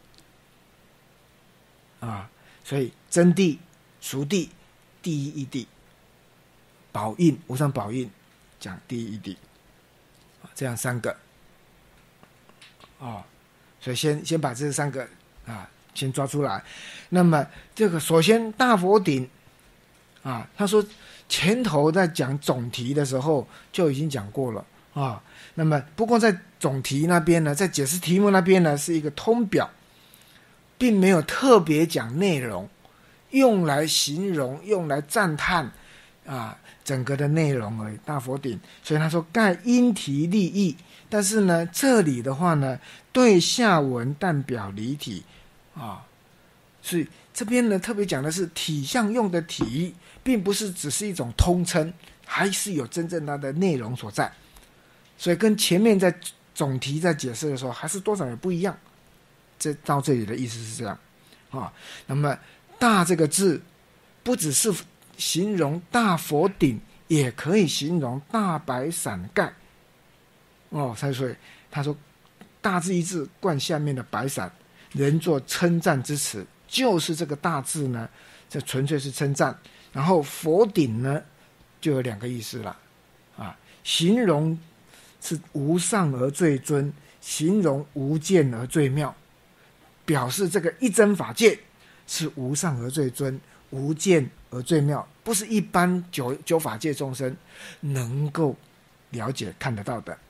Speaker 1: 啊，所以真谛、熟谛、第一义谛，宝印、无上宝印讲第一义谛，这样三个啊，所以先先把这三个啊先抓出来。那么这个首先大佛顶啊，他说前头在讲总题的时候就已经讲过了啊。那么不过在总题那边呢，在解释题目那边呢，是一个通表，并没有特别讲内容，用来形容，用来赞叹啊整个的内容而已。大佛顶，所以他说盖因题立义，但是呢，这里的话呢，对下文但表离体啊，所以这边呢特别讲的是体相用的体，并不是只是一种通称，还是有真正它的内容所在。所以跟前面在总题在解释的时候，还是多少有不一样。这到这里的意思是这样啊。那么大这个字，不只是形容大佛顶，也可以形容大白伞盖。哦，所以他说大字一字冠下面的白伞，人作称赞之词，就是这个大字呢，这纯粹是称赞。然后佛顶呢，就有两个意思了啊，形容是无上而最尊，形容无见而最妙，表示这个一真法界是无上而最尊，无见而最妙，不是一般九九法界众生能够了解看得到的。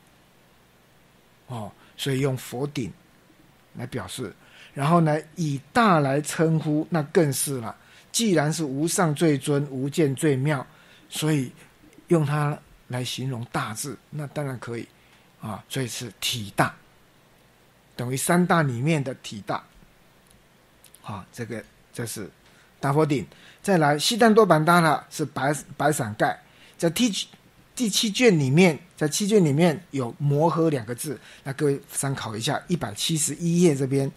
Speaker 1: 哦，所以用佛顶来表示，然后呢，以大来称呼，那更是了。既然是无上最尊，无见最妙，所以用它来形容大字，那当然可以啊。所以是体大，等于三大里面的体大。好，这个这是大佛顶。再来悉檀多板达拉是白白伞盖，在第第七卷里面，在七卷里面有摩诃两个字，那各位参考一下，一百七十一页这边。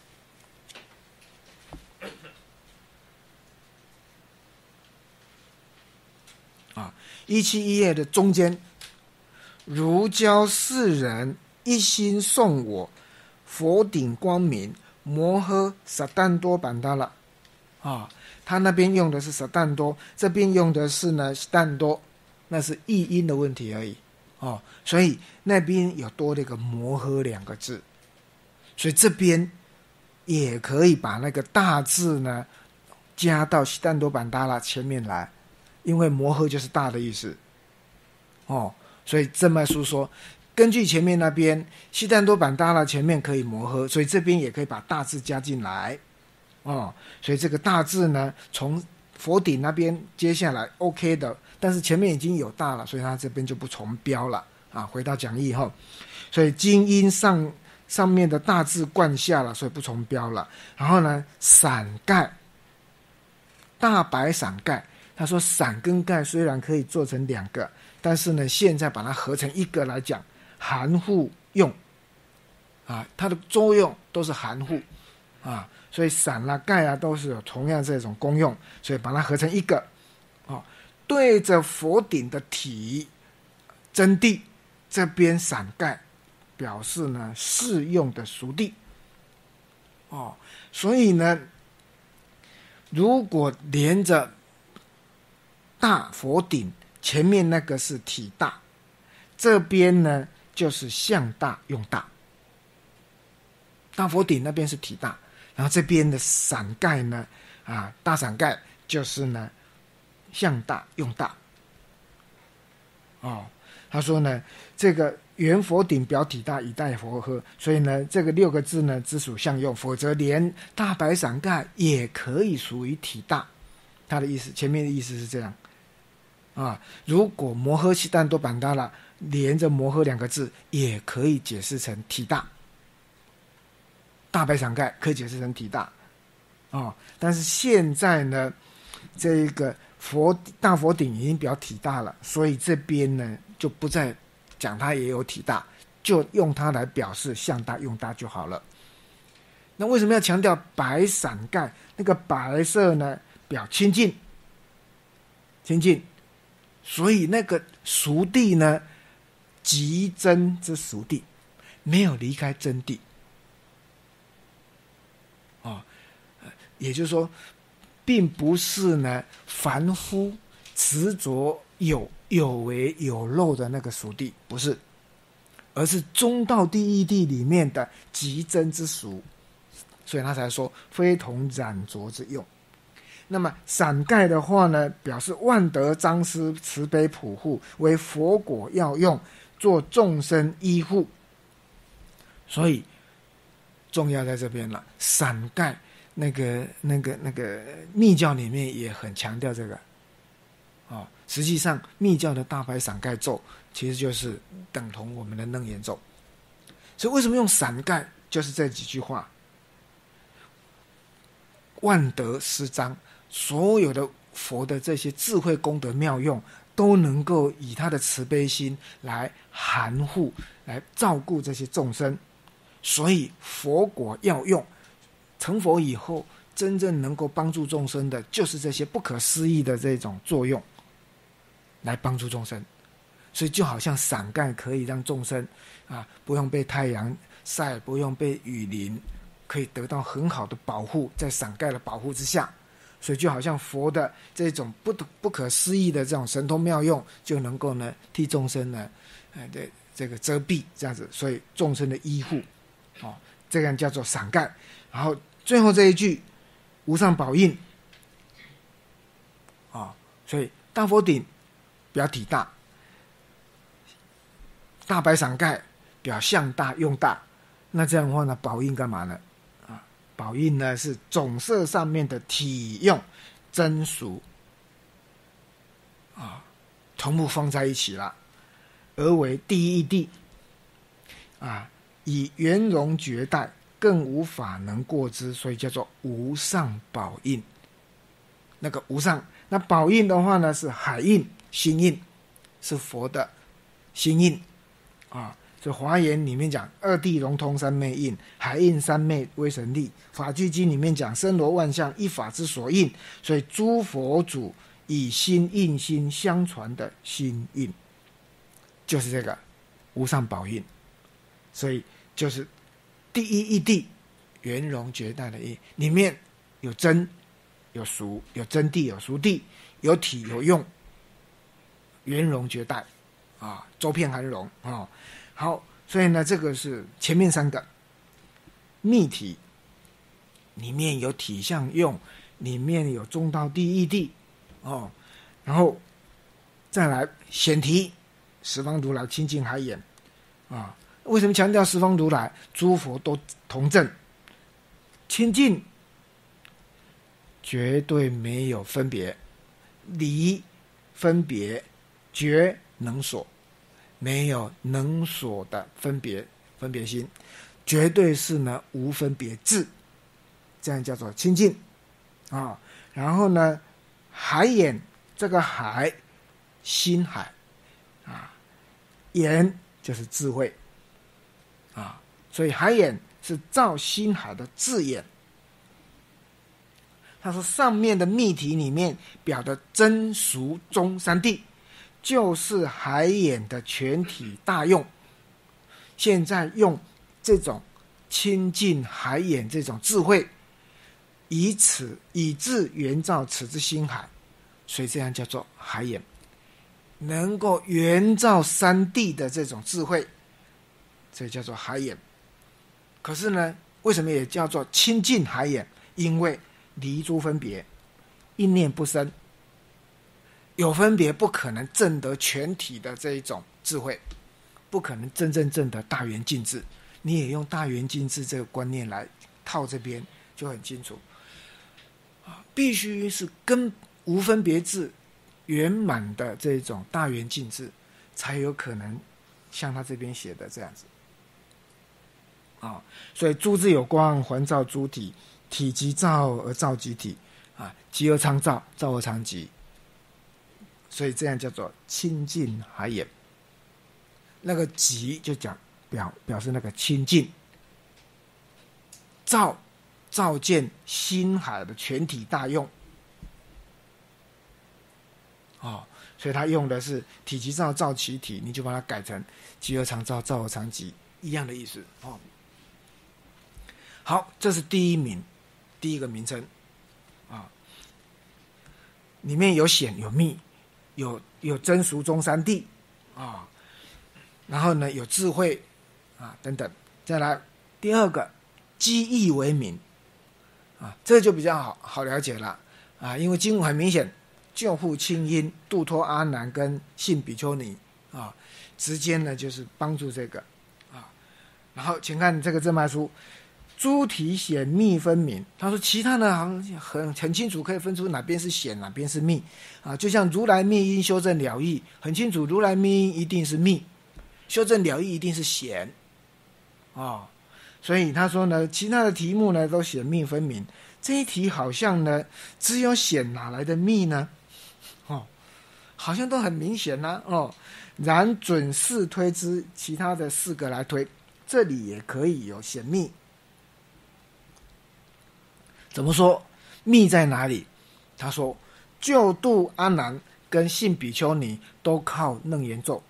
Speaker 1: 啊，一七一页的中间，如教世人一心诵我，佛顶光明，摩诃萨旦多板达拉。啊，他那边用的是萨旦多，这边用的是呢悉檀多，那是译音的问题而已哦，所以那边有多了一个摩诃两个字，所以这边也可以把那个大字呢加到悉檀多板达拉前面来，因为摩诃就是大的意思。哦，所以正脉书说，根据前面那边悉檀多板达拉前面可以摩诃，所以这边也可以把大字加进来。哦，所以这个大字呢，从佛顶那边接下来 OK 的，但是前面已经有大了，所以它这边就不重标了啊。回到讲义后，所以经因上上面的大字贯下了，所以不重标了。然后呢，伞盖，大白伞盖，他说伞跟盖虽然可以做成两个，但是呢，现在把它合成一个来讲，含糊用啊，它的作用都是含糊啊。所以伞啦、盖啊都是有同样这种功用，所以把它合成一个，哦，对着佛顶的体真谛这边伞盖表示呢适用的熟谛，哦，所以呢，如果连着大佛顶前面那个是体大，这边呢就是相大用大，大佛顶那边是体大。然后这边的伞盖呢，啊，大伞盖就是呢，相大用大。哦，他说呢，这个圆佛顶表体大，以待佛诃，所以呢，这个六个字呢，只属相用，否则连大白伞盖也可以属于体大。他的意思，前面的意思是这样。啊，如果摩诃悉檀多板达拉连着摩诃两个字，也可以解释成体大。大白伞盖可以解释成体大，哦，但是现在呢，这个佛大佛顶已经表体大了，所以这边呢就不再讲它也有体大，就用它来表示相大用大就好了。那为什么要强调白伞盖？那个白色呢表清净，清净，所以那个熟谛呢，极真之熟谛，没有离开真谛。哦，也就是说，并不是呢凡夫执着有有为有漏的那个熟谛，不是，而是中道第一谛里面的极真之熟，所以他才说非同染浊之用。那么伞盖的话呢，表示万德彰师慈悲普护，为佛果要用，做众生依护，所以重要在这边了。伞盖那个那个那个密教里面也很强调这个，哦，实际上密教的大白伞盖咒其实就是等同我们的楞严咒，所以为什么用伞盖？就是这几句话，万德施彰，所有的佛的这些智慧功德妙用，都能够以他的慈悲心来含护，来照顾这些众生。所以佛果要用，成佛以后真正能够帮助众生的，就是这些不可思议的这种作用，来帮助众生。所以就好像伞盖可以让众生啊，不用被太阳晒，不用被雨淋，可以得到很好的保护，在伞盖的保护之下。所以就好像佛的这种不不可思议的这种神通妙用，就能够呢替众生呢，呃，对这个遮蔽这样子，所以众生的依护。哦，这个叫做伞盖。然后最后这一句无上宝印，啊、哦，所以大佛顶表体大，大白伞盖表相大用大。那这样的话呢，宝印干嘛呢？啊，宝印呢是总色上面的体用真俗啊，同步放在一起了，而为第一谛啊。以圆融绝代，更无法能过之，所以叫做无上宝印。那个无上，那宝印的话呢，是海印、心印，是佛的心印啊。所以华严里面讲二谛融通三昧印，海印三昧威神力。法句经里面讲森罗万象一法之所印，所以诸佛祖以心印心相传的心印，就是这个无上宝印。所以就是第一义谛，圆融绝代的义，里面有真有俗，有真谛有俗谛，有体有用，圆融绝代啊，周遍含容啊。好，所以呢，这个是前面三个密体，里面有体相用，里面有中道地义谛哦，然后再来显题十方如来清净海眼啊。为什么强调十方如来？诸佛都同证，清净绝对没有分别，离分别绝能所，没有能所的分别分别心，绝对是呢无分别智，这样叫做清净啊。然后呢，海眼，这个海心海啊，眼就是智慧啊，所以海眼是照心海的智眼。他说上面的密题里面表的真俗中三谛，就是海眼的全体大用。现在用这种清净海眼这种智慧，以此以至圆照此之心海，所以这样叫做海眼，能够圆照三谛的这种智慧，这叫做海眼。可是呢，为什么也叫做清净海眼？因为离诸分别，一念不生，有分别不可能证得全体的这一种智慧，不可能真正证得大圆净智。你也用大圆净智这个观念来套这边就很清楚，必须是跟无分别智圆满的这种大圆净智，才有可能像他这边写的这样子啊。所以诸智有光，环照诸体，体即照而照即体啊，即而常照，照而常即，所以这样叫做清净海眼。那个即就讲表表示那个清净，照照见心海的全体大用哦，所以他用的是体即照，照其体，你就把它改成即而常照，照而常即，一样的意思哦。好，这是第一名，第一个名称啊，里面有显有密，有有真俗中三谛啊，然后呢有智慧啊等等。再来第二个机义为名啊，这就比较好好了解了啊，因为经文很明显，救护清音、度脱阿难跟信比丘尼啊，直接呢就是帮助这个啊。然后请看这个正脉书。诸体显密分明，他说其他呢好像很很清楚，可以分出哪边是显，哪边是密啊。就像如来密因修正了义，很清楚，如来密因一定是密，修正了义一定是显哦。所以他说呢，其他的题目呢都显密分明，这一题好像呢只有显，哪来的密呢？哦，好像都很明显啊哦。然准四推之，其他的四个来推，这里也可以有显密。怎么说？密在哪里？他说，救度阿难跟信比丘尼都靠楞严咒，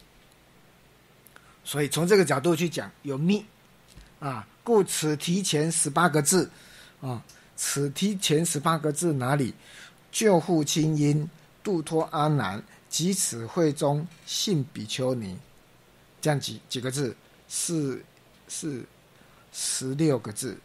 Speaker 1: 所以从这个角度去讲，有密啊。故此题前十八个字啊，此题前十八个字哪里？救护清音，度脱阿难，即此会中信比丘尼，这样几几个字？是是十六个字。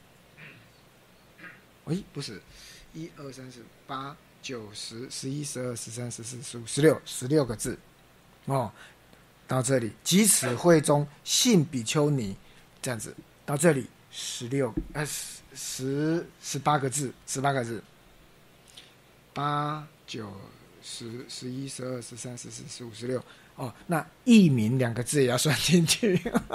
Speaker 1: 哎，不是，一二三四八九十十一十二十三十四十五十六十六个字，哦，到这里，即此会中信比丘尼，这样子到这里十六呃十十十八个字，十八个字，八九十十一十二十三十四十五十六。哦，那义名两个字也要算进去，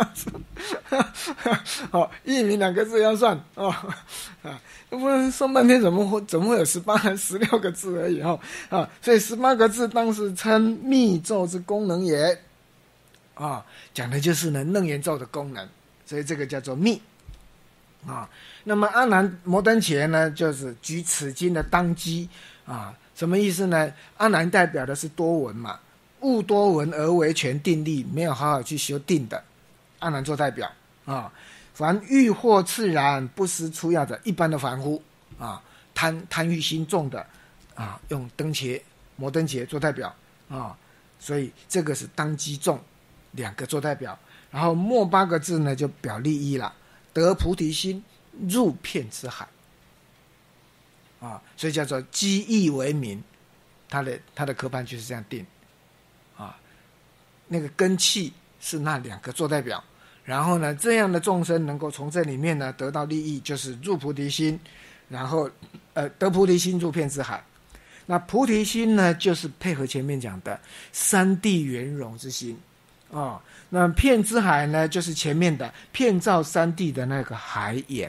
Speaker 1: 哦，义名两个字要算哦，啊，不然说半天怎么会怎么会有十八十六个字而已哦，啊，所以十八个字当时称密咒之功能也，啊，讲的就是呢楞严咒的功能，所以这个叫做密，啊，那么阿难摩登伽呢，就是举此经的当机啊，什么意思呢？阿难代表的是多闻嘛。悟多闻而为全定力，没有好好去修定的，阿难做代表啊。凡欲惑自然不思出要的一般的凡夫啊，贪贪欲心重的啊，用灯伽摩登伽做代表啊。 所以这个是当机众两个做代表，然后末八个字呢就表利益了，得菩提心，入遍之海啊，所以叫做机义为名，他的他的科判就是这样定啊。那个根器是那两个做代表，然后呢，这样的众生能够从这里面呢得到利益，就是入菩提心，然后呃得菩提心入遍之海。那菩提心呢，就是配合前面讲的三谛圆融之心啊、哦。那遍之海呢，就是前面的遍照三谛的那个海眼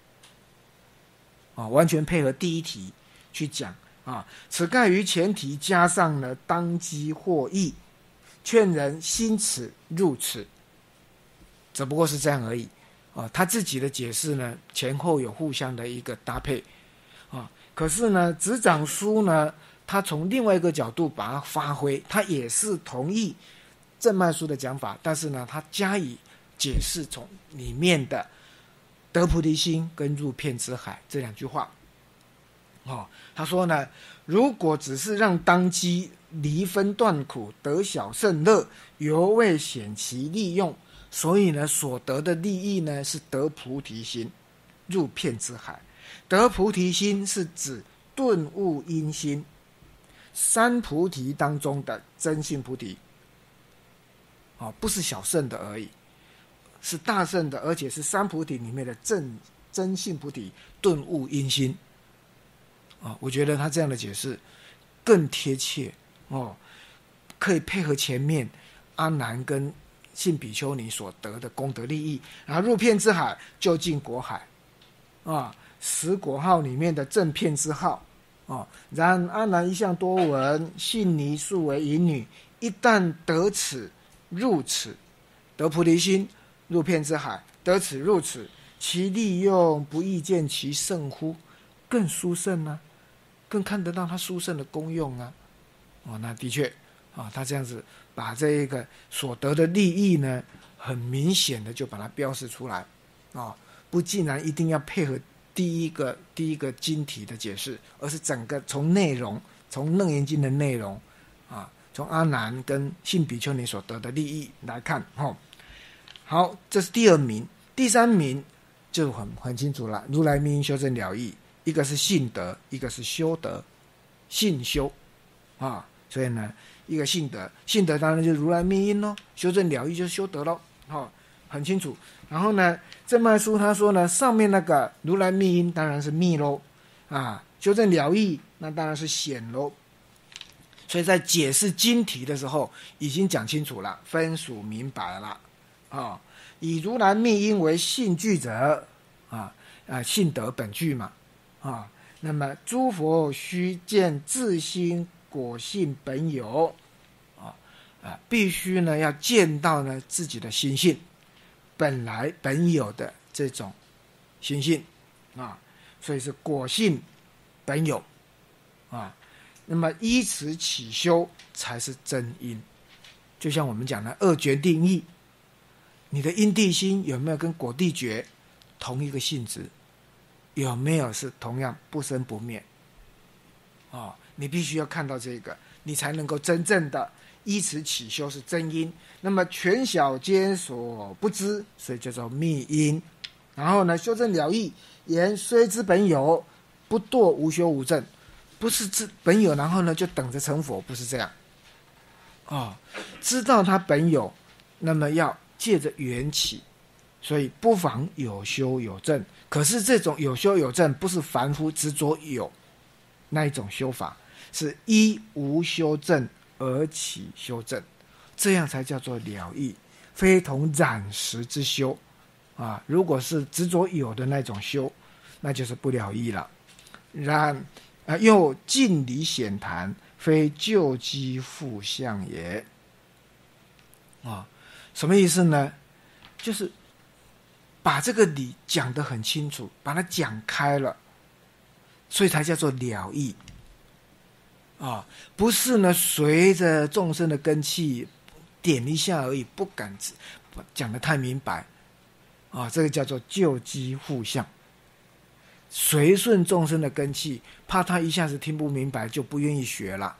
Speaker 1: 啊、哦，完全配合第一题去讲啊。此盖于前题加上了当机获益，劝人心此入此，只不过是这样而已啊。他自己的解释呢，前后有互相的一个搭配啊。可是呢，执掌书呢，他从另外一个角度把它发挥，他也是同意正脉书的讲法，但是呢，他加以解释，从里面的得菩提心跟入遍之海这两句话。哦，他说呢，如果只是让当机离分断苦，得小胜乐，犹未显其利用，所以呢，所得的利益呢是得菩提心，入遍之海。得菩提心是指顿悟因心，三菩提当中的真性菩提，哦，不是小圣的而已，是大圣的，而且是三菩提里面的正真性菩提，顿悟因心。哦，我觉得他这样的解释更贴切哦，可以配合前面阿难跟信比丘尼所得的功德利益，然后入遍之海就近果海啊。十果号里面的正遍之号哦，然阿难一向多闻，信尼素为淫女，一旦得此入此，得菩提心，入遍之海，得此入此，其利用不亦见其甚乎？更殊胜啊，更看得到它殊胜的功用啊。哦，那的确啊，他这样子把这一个所得的利益呢，很明显的就把它标示出来啊，不竟然一定要配合第一个第一个经题的解释，而是整个从内容，从楞严经的内容啊，从阿难跟信比丘尼所得的利益来看，哦，好，这是第二名，第三名就很很清楚了，如来密因修正了义，一个是信德，一个是修德，信修啊，所以呢，一个信德，信德当然就是如来密因咯，修正了义就是修德咯，哦，很清楚。然后呢，正脉书他说呢，上面那个如来密因当然是密喽，啊，修正了义那当然是显喽。所以在解释经题的时候，已经讲清楚了，分属明白了啊、哦。以如来密因为信具者啊啊，信德本具嘛啊、哦。那么诸佛须见自心果性本有啊啊，必须呢要见到呢自己的心性。本来本有的这种心性啊，所以是果性本有啊。那么依此起修才是真因。就像我们讲的二觉定义，你的因地心有没有跟果地觉同一个性质？有没有是同样不生不灭？哦，你必须要看到这个，你才能够真正的依此起修是真因。那么全小皆所不知，所以叫做密因。然后呢，修正了义，言虽知本有，不堕无修无证，不是知本有，然后呢就等着成佛，不是这样。哦，知道它本有，那么要借着缘起，所以不妨有修有证。可是这种有修有证，不是凡夫执着有那一种修法，是依无修证而起修证，这样才叫做了义，非同染识之修啊！如果是执着有的那种修，那就是不了义了。然啊，又近离显谈，非救机复相也啊！什么意思呢？就是把这个理讲得很清楚，把它讲开了，所以才叫做了义啊！不是呢，随着众生的根器点一下而已，不敢讲得太明白啊！这个叫做救机复相，随顺众生的根器，怕他一下子听不明白，就不愿意学了。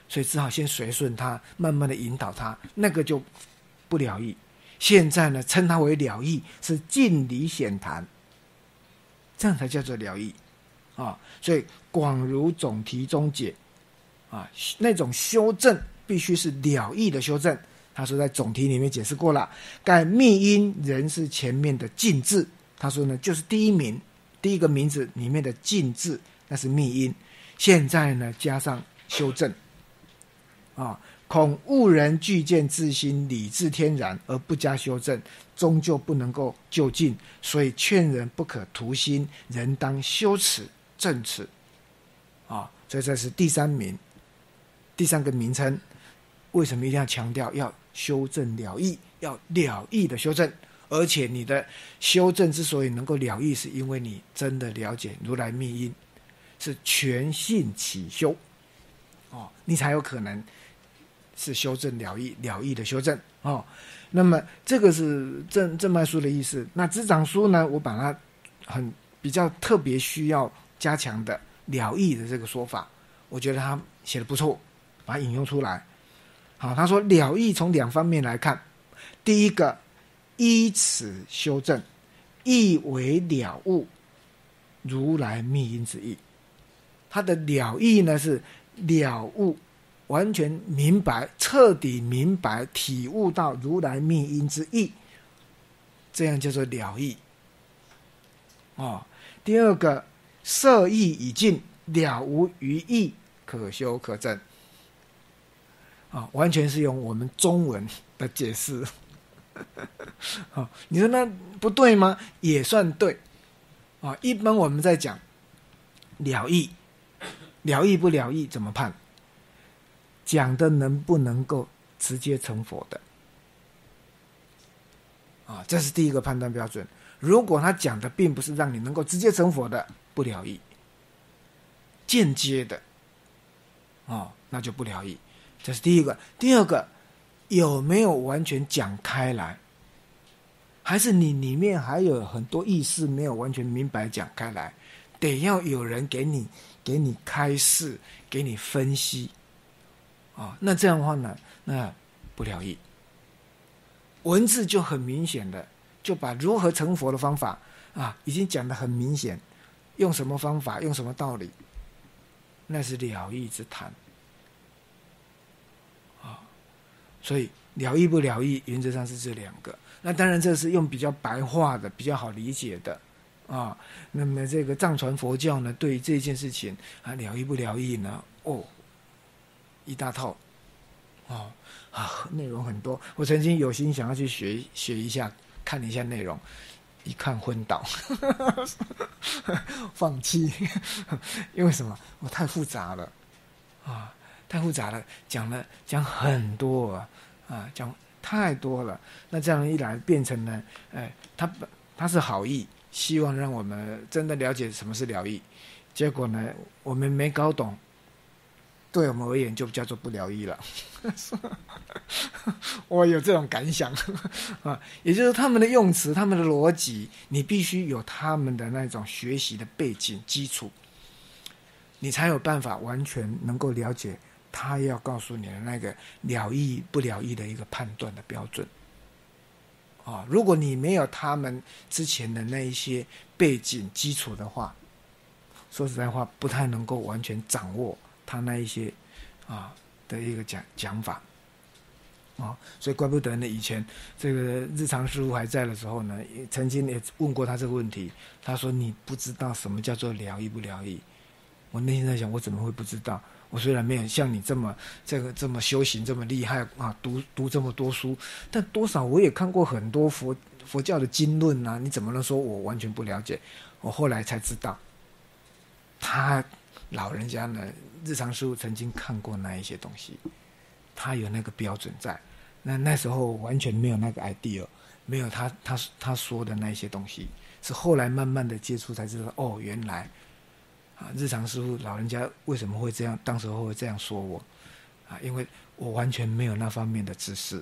Speaker 1: 所以只好先随顺他，慢慢的引导他，那个就不了义。现在呢，称它为了义，是尽理显谈，这样才叫做了义啊。所以广如总题中解啊，那种修正必须是了义的修正。他说在总题里面解释过了，盖密因仍是前面的尽字。他说呢，就是第一名，第一个名字里面的尽字，那是密因。现在呢，加上修正啊，恐误人具见自心，理智天然而不加修正，终究不能够就近，所以劝人不可图心，人当修此正此啊。所以这是第三名，第三个名称。为什么一定要强调要修正了义，要了义的修正？而且你的修正之所以能够了义，是因为你真的了解如来密因，是全信起修哦，你才有可能是修正了义，了义的修正哦。那么这个是正正脉书的意思。那支掌书呢，我把它很比较特别需要加强的了义的这个说法，我觉得他写的不错，把它引用出来。好，他说了义从两方面来看，第一个依此修正，义为了悟，如来密因之意。他的了义呢是了悟，完全明白，彻底明白，体悟到如来密因之意，这样叫做了义。哦，第二个摄义已尽，了无余义，可修可证。啊，完全是用我们中文的解释。啊，你说那不对吗？也算对。啊，一般我们在讲了义，了义不了义怎么判？讲的能不能够直接成佛的？啊，这是第一个判断标准。如果他讲的并不是让你能够直接成佛的，不了义；间接的，哦，那就不了义。这是第一个。第二个，有没有完全讲开来？还是你里面还有很多意思没有完全明白讲开来？得要有人给你给你开示，给你分析啊、哦。那这样的话呢，那不了义。文字就很明显的就把如何成佛的方法啊，已经讲得很明显，用什么方法，用什么道理，那是了义之谈。所以了义不了义，原则上是这两个。那当然这是用比较白话的，比较好理解的啊。那么这个藏传佛教呢，对于这件事情啊，了义不了义呢，哦，一大套哦啊，内容很多。我曾经有心想要去学学一下，看一下内容，一看昏倒，放弃。因为什么？我太复杂了啊。太复杂了，讲了讲很多啊，啊，讲太多了。那这样一来，变成呢，哎，他他是好意，希望让我们真的了解什么是了义。结果呢，我们没搞懂，对我们而言就叫做不了义了。我有这种感想啊，也就是他们的用词、他们的逻辑，你必须有他们的那种学习的背景基础，你才有办法完全能够了解他要告诉你的那个了义不了义的一个判断的标准啊。如果你没有他们之前的那一些背景基础的话，说实在话，不太能够完全掌握他那一些啊的一个讲讲法啊。所以怪不得呢，以前这个日常师父还在的时候呢，也曾经也问过他这个问题。他说：“你不知道什么叫做了义不了义？”我内心在想，我怎么会不知道？我虽然没有像你这么这个这么修行这么厉害啊，读读这么多书，但多少我也看过很多佛佛教的经论啊，你怎么能说我完全不了解？我后来才知道，他老人家呢，日常师父曾经看过那一些东西，他有那个标准在。那那时候完全没有那个 idea， 没有他他他说的那一些东西，是后来慢慢的接触才知道，哦，原来。啊，日常师父老人家为什么会这样？当时会这样说我，啊，因为我完全没有那方面的知识。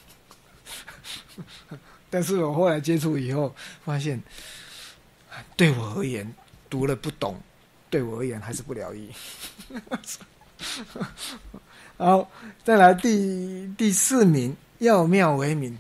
Speaker 1: 但是我后来接触以后，发现对我而言，读了不懂，对我而言还是不了义。 好，再来第第四名，要妙为名。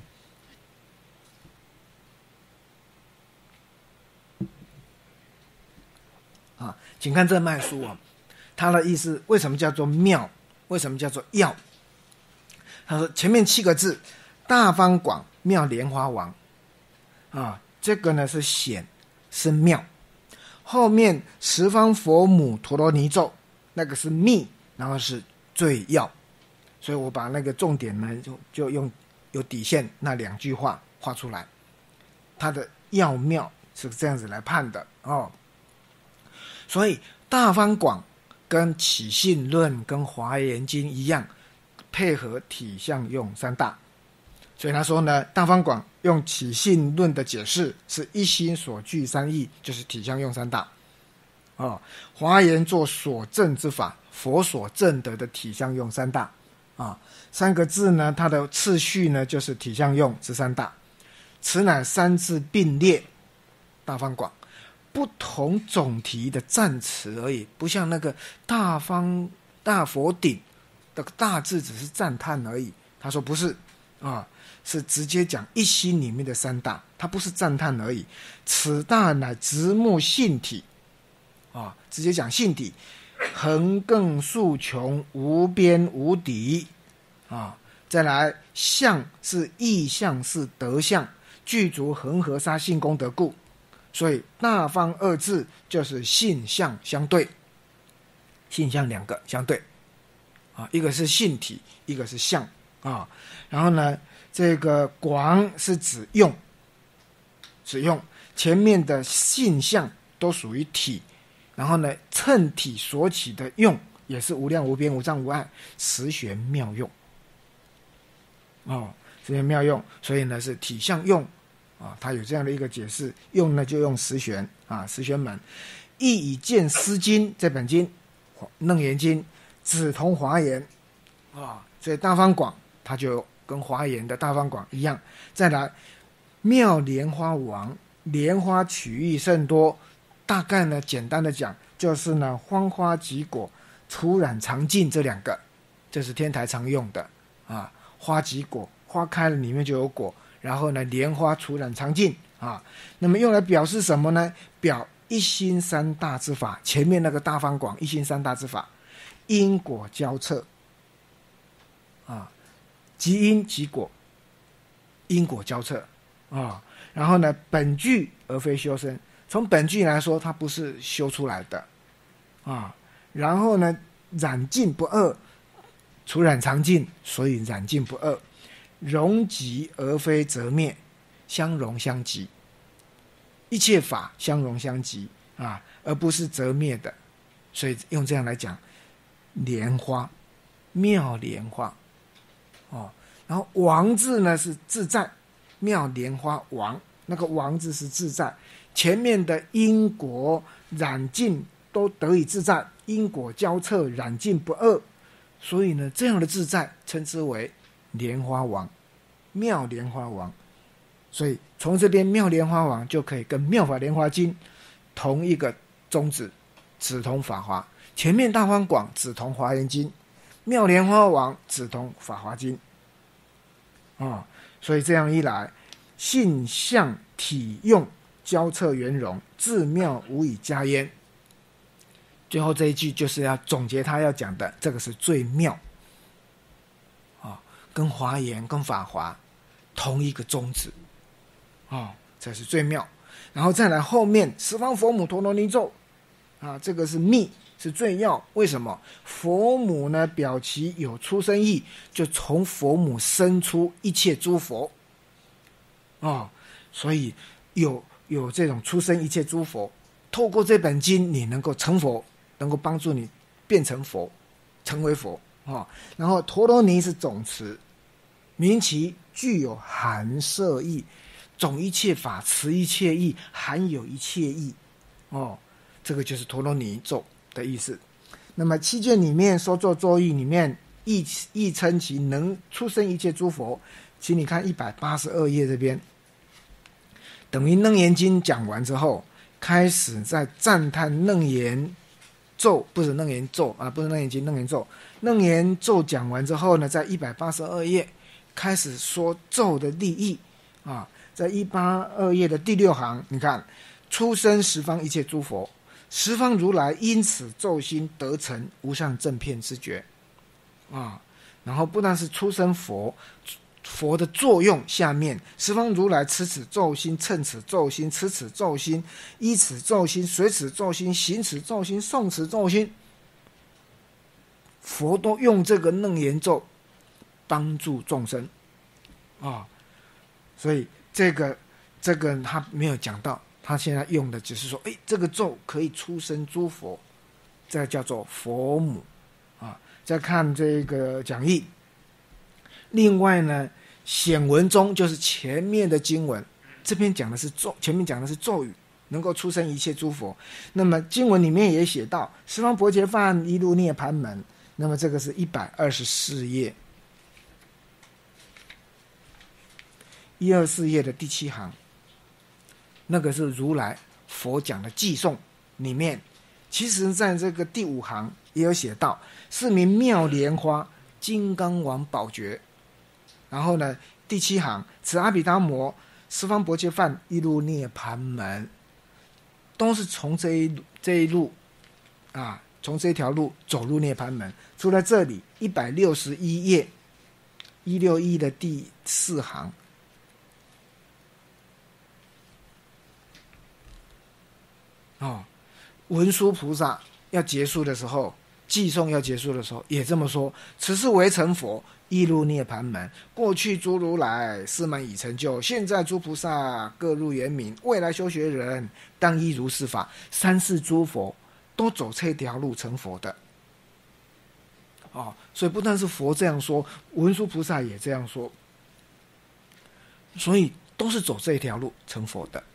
Speaker 1: 啊，请看这脉书啊，它的意思为什么叫做妙？为什么叫做要？他说前面七个字，大方广妙莲花王啊，这个呢是显是妙。后面十方佛母陀罗尼咒，那个是密，然后是最要。所以我把那个重点呢，就就用有底线那两句话画出来，它的要妙是这样子来判的哦。所以大方广跟起信论跟华严经一样，配合体相用三大。所以他说呢，大方广用起信论的解释是一心所具三义，就是体相用三大。哦，华严做所证之法，佛所证得的体相用三大。啊，三个字呢，它的次序呢就是体相用之三大，此乃三字并列，大方广，不同总题的赞词而已，不像那个大方大佛顶的大字只是赞叹而已。他说不是啊，是直接讲一心里面的三大，它不是赞叹而已。此大乃直目性体啊，直接讲性体。横亘竖穷，无边无底啊！再来，相是意相，是德相，具足恒河沙性功德故，所以大方二字就是性相相对，性相两个相对啊，一个是性体，一个是相啊。然后呢，这个广是指用，指用前面的性相都属于体。然后呢，乘体所起的用也是无量无边无障无碍，十玄妙用哦，十玄妙用，所以呢是体相用啊，它有这样的一个解释。用呢就用十玄啊，十玄门。亦以见思经这本经，楞严经，只同华严啊，所以大方广它就跟华严的大方广一样。再来，妙莲花王，莲花取义甚多。大概呢，简单的讲，就是呢，芳花及果、初染常净这两个，这是天台常用的啊。花及果，花开了里面就有果，然后呢，莲花初染常净啊。那么用来表示什么呢？表一心三大之法。前面那个大方广一心三大之法，因果交彻啊，即因即果，因果交彻啊。然后呢，本具而非修身。从本句来说，它不是修出来的啊。然后呢，染净不二，除染常净，所以染净不二，融集而非则灭，相融相即，一切法相融相即啊，而不是则灭的。所以用这样来讲，莲花，妙莲花哦。然后王字呢是自在，妙莲花王，那个王字是自在。前面的因果染净都得以自在，因果交彻，染净不二，所以呢，这样的自在称之为莲花王，妙莲花王。所以从这边妙莲花王就可以跟妙法莲华经同一个宗旨，只同法华。前面大方广只同华严经，妙莲花王只同法华经啊、哦。所以这样一来，性相体用交彻圆融，自妙无以加焉。最后这一句就是要总结他要讲的，这个是最妙啊、哦，跟华严跟法华同一个宗旨啊、哦，这是最妙。然后再来后面十方佛母陀罗尼咒啊，这个是密，是最要。为什么？佛母呢表其有出生意，就从佛母生出一切诸佛啊、哦，所以有有这种出生一切诸佛，透过这本经你能够成佛，能够帮助你变成佛，成为佛啊、哦。然后陀罗尼是总持，名其具有含摄义，总一切法，持一切义，含有一切义哦，这个就是陀罗尼咒的意思。那么七卷里面说作咒语里面亦亦称其能出生一切诸佛，请你看一百八十二页这边。等于楞严经讲完之后，开始在赞叹楞严咒不是楞严咒啊，不是楞严经，楞严咒。楞严咒讲完之后呢，在一百八十二页开始说咒的利益啊，在一百八十二页的第六行，你看，出生十方一切诸佛，十方如来因此咒心得成无上正遍之觉啊。然后不但是出生佛，佛的作用下面，十方如来持此咒心，乘此咒心，持此咒心，依此咒心，随此咒心，行此咒心，诵此咒心，佛都用这个楞严咒帮助众生啊。所以这个这个他没有讲到，他现在用的只是说，哎，这个咒可以出生诸佛，这叫做佛母啊。再看这个讲义，另外呢，显文中就是前面的经文，这边讲的是咒，前面讲的是咒语，能够出生一切诸佛。那么经文里面也写到，十方薄伽梵一入涅盘门。那么这个是一百二十四页，一二四页的第七行，那个是如来佛讲的偈颂里面，其实在这个第五行也有写到，是名妙莲花金刚王宝觉。然后呢，第七行，此阿毗达摩十方薄伽梵一入涅盘门，都是从这一这一路啊，从这条路走入涅盘门。除了这里一百六十一页一六一的第四行，哦，文殊菩萨要结束的时候，偈颂要结束的时候也这么说，此是为成佛，一入涅盘门，过去诸如来誓满已成就，现在诸菩萨各入圆明，未来修学人当依如是法。三世诸佛都走这条路成佛的哦，所以不但是佛这样说，文殊菩萨也这样说，所以都是走这条路成佛的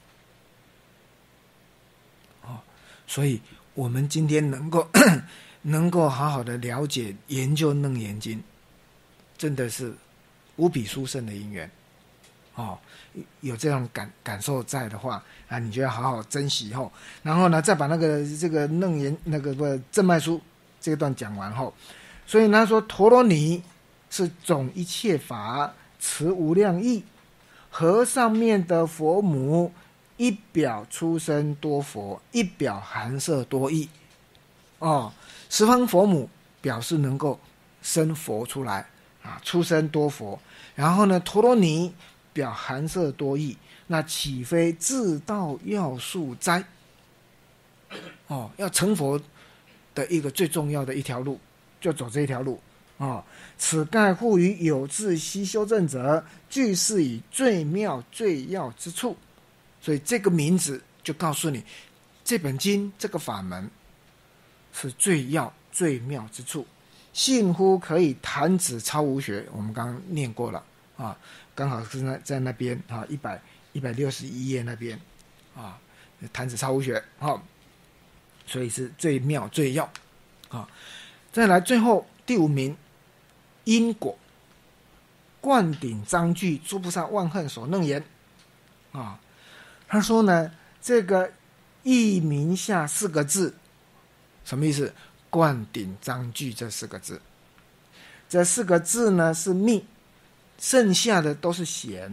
Speaker 1: 哦。所以我们今天能够能够好好的了解研究楞严经，真的是无比殊胜的因缘哦。有这种感感受在的话啊，你就要好好珍惜后，然后呢，再把那个这个楞严那个不正脉书这一段讲完后，所以他说陀罗尼是总一切法，持无量义，和上面的佛母，一表出生多佛，一表含摄多义哦。十方佛母表示能够生佛出来啊，出生多佛。然后呢，陀罗尼表含摄多义，那岂非自道要素哉？哦，要成佛的一个最重要的一条路，就走这一条路啊、哦。此盖护于有志悉修正者，俱是以最妙最要之处。所以这个名字就告诉你，这本经这个法门是最要最妙之处。信乎可以弹指超无学，我们刚刚念过了啊，刚好是在在那边啊，一百一百六十一页那边啊，弹指超无学啊，所以是最妙最要啊。再来最后第五名，因果灌顶章句诸菩萨万恨所楞严啊。他说呢，这个译名下四个字什么意思？灌顶章句这四个字，这四个字呢是密，剩下的都是显。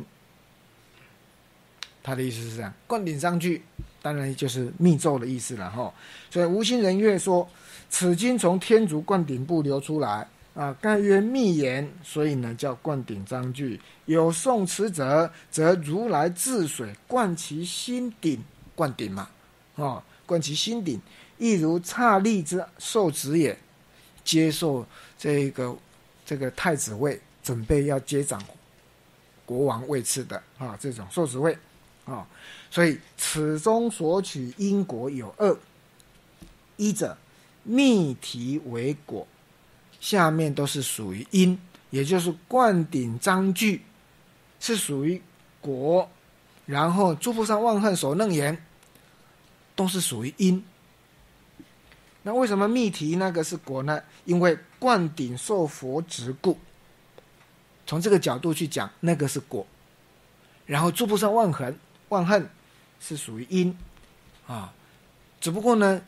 Speaker 1: 他的意思是这样，灌顶章句当然就是密咒的意思了哈。所以无心人月说，此经从天竺灌顶部流出来啊，盖曰密言，所以呢叫灌顶章句。有诵持者，则如来自水灌其心顶，灌顶嘛，啊，灌其心顶，亦如刹利之受职也，接受这个这个太子位，准备要接掌国王位次的啊，这种受职位啊。所以此中所取因果有二，一者密题为果，下面都是属于因，也就是灌顶章句是属于果，然后诸菩萨万恨所楞严都是属于因。那为什么密题那个是果呢？因为灌顶受佛职故，从这个角度去讲，那个是果，然后诸菩萨万恨万恨是属于因啊。只不过呢，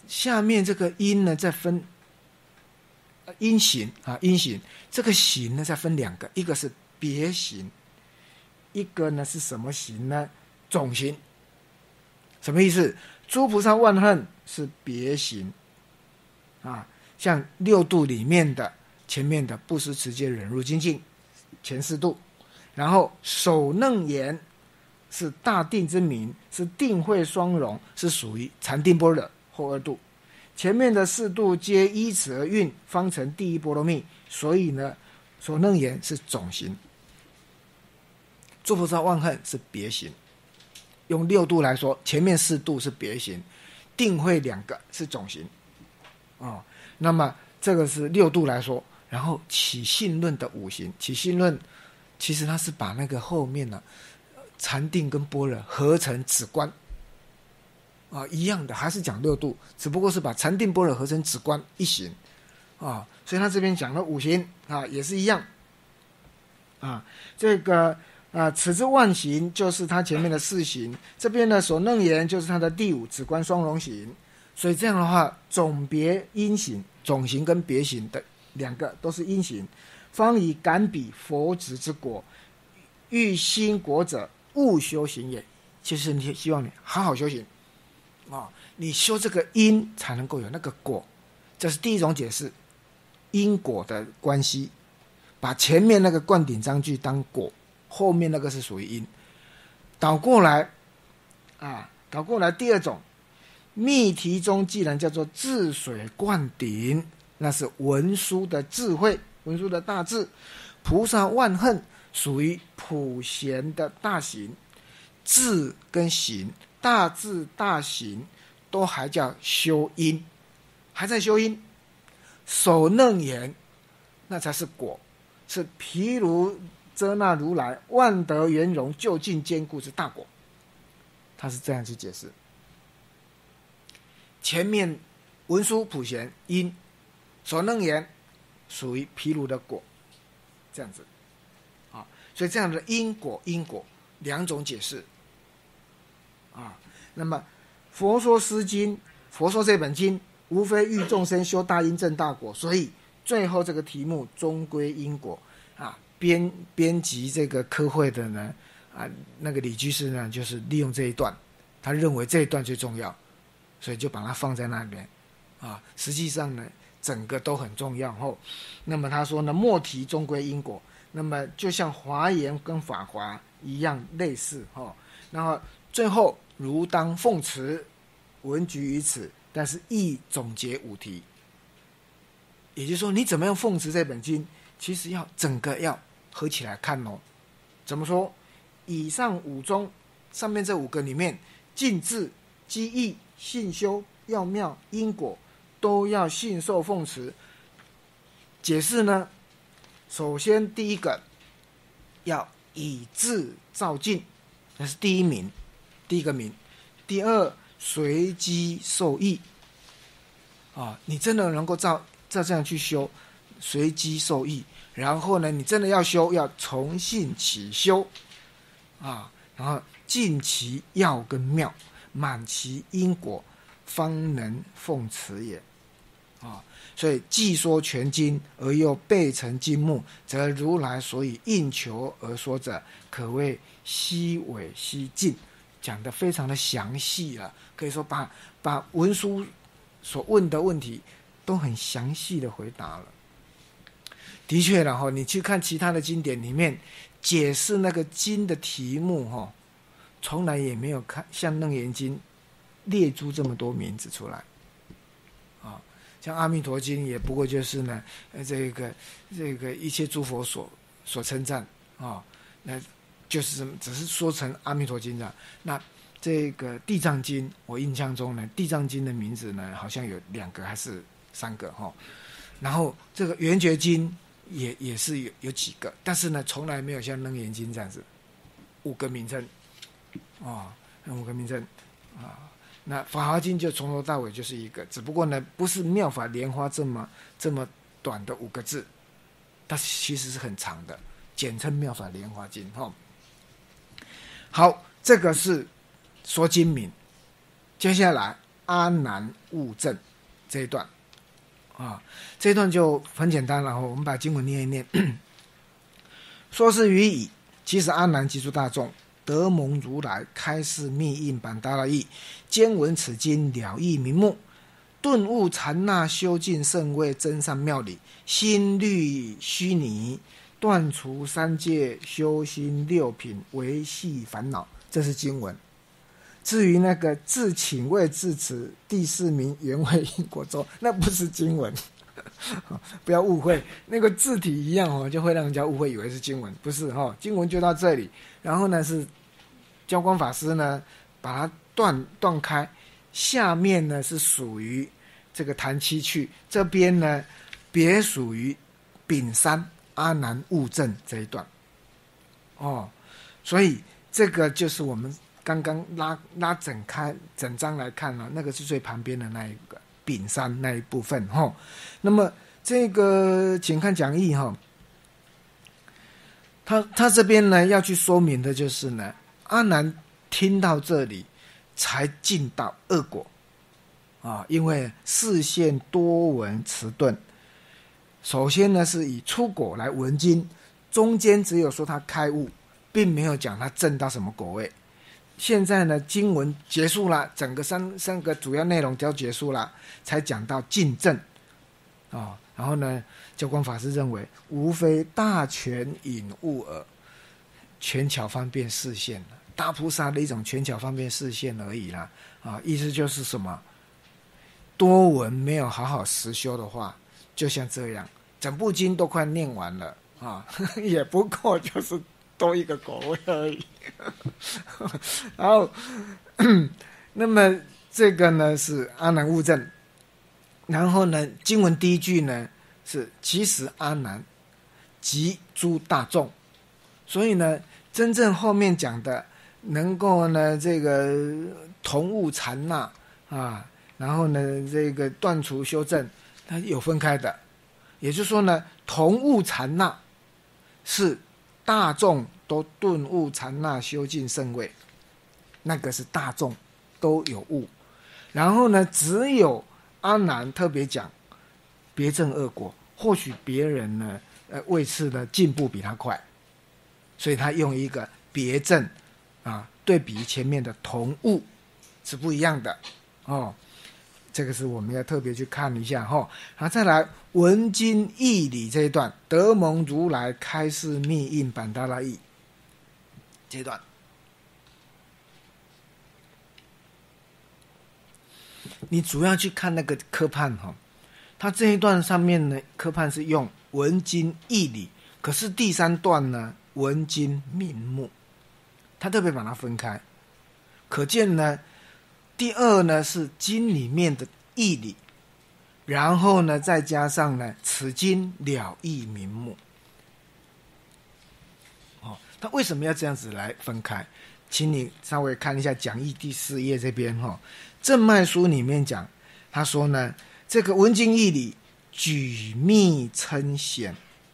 Speaker 1: 下面这个音呢再分音形啊，音形这个形呢再分两个，一个是别形，一个呢是什么形呢？总形。什么意思？诸菩萨万恨是别形啊，像六度里面的前面的布施持戒忍辱精进前四度，然后首楞严是大定之名，是定慧双融，是属于禅定般若后二度。前面的四度皆依此而运，方成第一波罗蜜。所以呢，首楞严是总形，诸菩萨万恨是别形。用六度来说，前面四度是别形，定慧两个是总形。哦，那么这个是六度来说，然后起信论的五行，起信论其实它是把那个后面呢、啊，禅定跟般若合成止观。啊，一样的，还是讲六度，只不过是把禅定般若合成止观一行啊，所以他这边讲了五行啊，也是一样啊。这个啊，此之万行就是他前面的四行，这边的首楞严就是他的第五止观双融行，所以这样的话，总别因行，总行跟别行的两个都是因行，方以感比佛执之果，欲心果者，勿修行也。就是你希望你好好修行。哦，你修这个因才能够有那个果，这是第一种解释，因果的关系，把前面那个灌顶章句当果，后面那个是属于因。倒过来啊，倒过来第二种，密题中既然叫做治水灌顶，那是文殊的智慧，文殊的大智，菩萨万恨属于普贤的大行，智跟行。大智大行都还叫修因，还在修因。首楞严那才是果，是毗卢遮那如来万德圆融究竟坚固之大果。他是这样去解释。前面文殊普贤因，首楞严属于毗卢的果，这样子啊。所以这样的因果因果两种解释。啊，那么佛说诗经，佛说这本经，无非欲众生修大因正大果，所以最后这个题目终归因果啊。编编辑这个科会的呢，啊，那个李居士呢，就是利用这一段，他认为这一段最重要，所以就把它放在那边啊。实际上呢，整个都很重要后。那么他说呢，莫题终归因果，那么就像华严跟法华一样类似哈。然后最后如当奉持，文局于此，但是亦总结五题。也就是说，你怎么样奉持这本经，其实要整个要合起来看哦。怎么说？以上五中，上面这五个里面，尽智、机义、信修、要妙、因果，都要信受奉持。解释呢，首先第一个要以智照进，那是第一名，第一个名。第二，随机受益啊，你真的能够照照这样去修，随机受益。然后呢，你真的要修，要从信起修啊，然后尽其要跟妙，满其因果，方能奉持也啊。所以既说全经，而又备成经目，则如来所以应求而说者，可谓悉伪悉尽，讲得非常的详细了。可以说把把文殊所问的问题都很详细的回答了。的确了哈，你去看其他的经典里面解释那个经的题目哈，从来也没有看像《楞严经》列出这么多名字出来啊。像《阿弥陀经》也不过就是呢，这个这个一切诸佛所所称赞啊，那就是只是说成《阿弥陀经》的。那这个《地藏经》，我印象中呢，《地藏经》的名字呢好像有两个还是三个哈。然后这个《圆觉经》也也是有有几个，但是呢，从来没有像《楞严经》这样子五个名称啊，五个名称啊。那《法华经》就从头到尾就是一个，只不过呢，不是妙法莲花这么这么短的五个字，它其实是很长的，简称妙法莲花经哈。好，这个是说经名。接下来阿难悟正这一段啊，这一段就很简单了。我们把经文念一念。说是于已，其实阿难及诸大众得蒙如来开示密印版达拉义，兼闻此经了义明目，顿悟禅那修净圣位真善妙理，心虑虚拟，断除三界修心六品维系烦恼。这是经文。至于那个自请为至此第四名原为因果咒，那不是经文。不要误会，那个字体一样哦，就会让人家误会以为是经文，不是哦。经文就到这里，然后呢是教光法师呢把它断断开，下面呢是属于这个谈七趣，这边呢别属于丙三阿难悟正这一段哦，所以这个就是我们刚刚拉拉整开整章来看了，那个是最旁边的那一个丙三那一部分哈、哦。那么这个请看讲义哈、哦，他他这边呢要去说明的就是呢，阿难听到这里才进到恶果啊，因为视线多闻迟钝。首先呢是以出果来闻经，中间只有说他开悟，并没有讲他证到什么果位。现在呢经文结束了，整个三三个主要内容都结束了，才讲到进证啊、哦。然后呢教光法师认为无非大权引悟耳，权巧方便示现，大菩萨的一种权巧方便示现而已啦啊，意思就是什么，多闻没有好好实修的话，就像这样，整部经都快念完了啊，也不过就是多一个果位而已。然后，那么这个呢是阿难悟正，然后呢经文第一句呢是其实阿难及诸大众，所以呢真正后面讲的能够呢这个同悟禅那啊，然后呢这个断除修正，它有分开的，也就是说呢同悟禅那是大众都顿悟禅那修净圣位，那个是大众都有悟，然后呢只有阿难特别讲别证恶果，或许别人呢呃位次的进步比他快，所以他用一个别证啊对比前面的同悟是不一样的哦，这个是我们要特别去看一下哈、哦。然后再来闻经义理这一段，得蒙如来开示密印版达拉义这一段，你主要去看那个科判哈、哦，它这一段上面呢科判是用闻经义理，可是第三段呢闻经明目，他特别把它分开，可见呢第二呢是经里面的义理，然后呢再加上呢此经了义明目。哦，他为什么要这样子来分开？请你稍微看一下讲义第四页这边哈、哦，正脉书里面讲，他说呢这个闻经义理举密称显，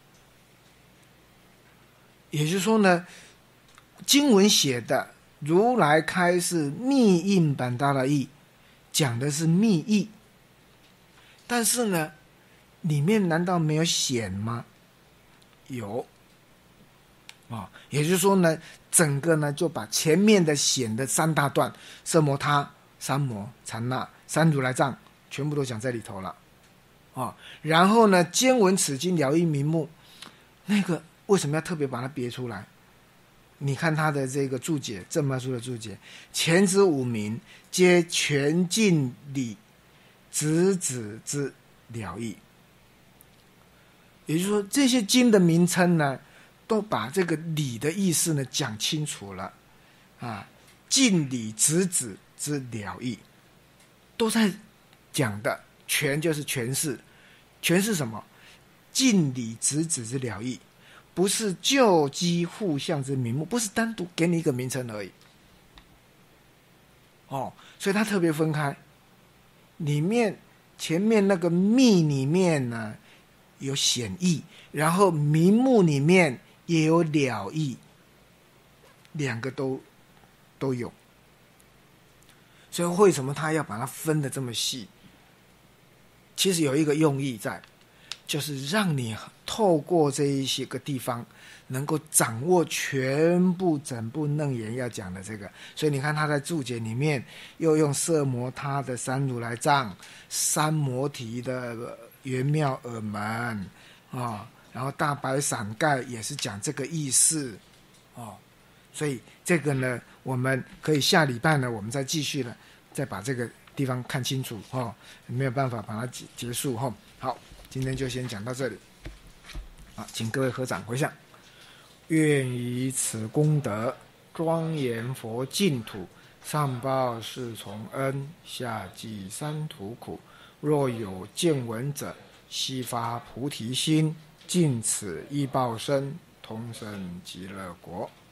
Speaker 1: 也就是说呢经文写的如来开示密印版达拉义，讲的是密义，但是呢里面难道没有显吗？有啊、哦，也就是说呢整个呢就把前面的显的三大段，色摩他、三摩、禅那、三如来藏全部都讲在里头了啊、哦。然后呢兼闻此经了义明目，那个为什么要特别把它别出来？你看他的这个注解，正脉书的注解，前之五名皆全尽理直指之了义，也就是说这些经的名称呢都把这个理的意思呢讲清楚了啊，尽理直指之了义都在讲的，全就是诠释，诠释什么？尽理直指之了义，不是就机互相之名目，不是单独给你一个名称而已哦，所以它特别分开，里面前面那个密里面呢有显义，然后名目里面也有了义，两个都都有。 所以为什么他要把它分得这么细？其实有一个用意在，就是让你透过这一些个地方能够掌握全部整部楞严要讲的这个。所以你看他在注解里面又用色摩他的三如来藏、三摩提的圆妙耳门啊、哦，然后大白伞盖也是讲这个意思哦。所以这个呢，我们可以下礼拜呢，我们再继续呢，再把这个地方看清楚哦，没有办法把它结结束哦。好，今天就先讲到这里。好，请各位合掌回向。愿以此功德庄严佛净土，上报四重恩，下济三途苦。若有见闻者，悉发菩提心，尽此一报身，同生极乐国。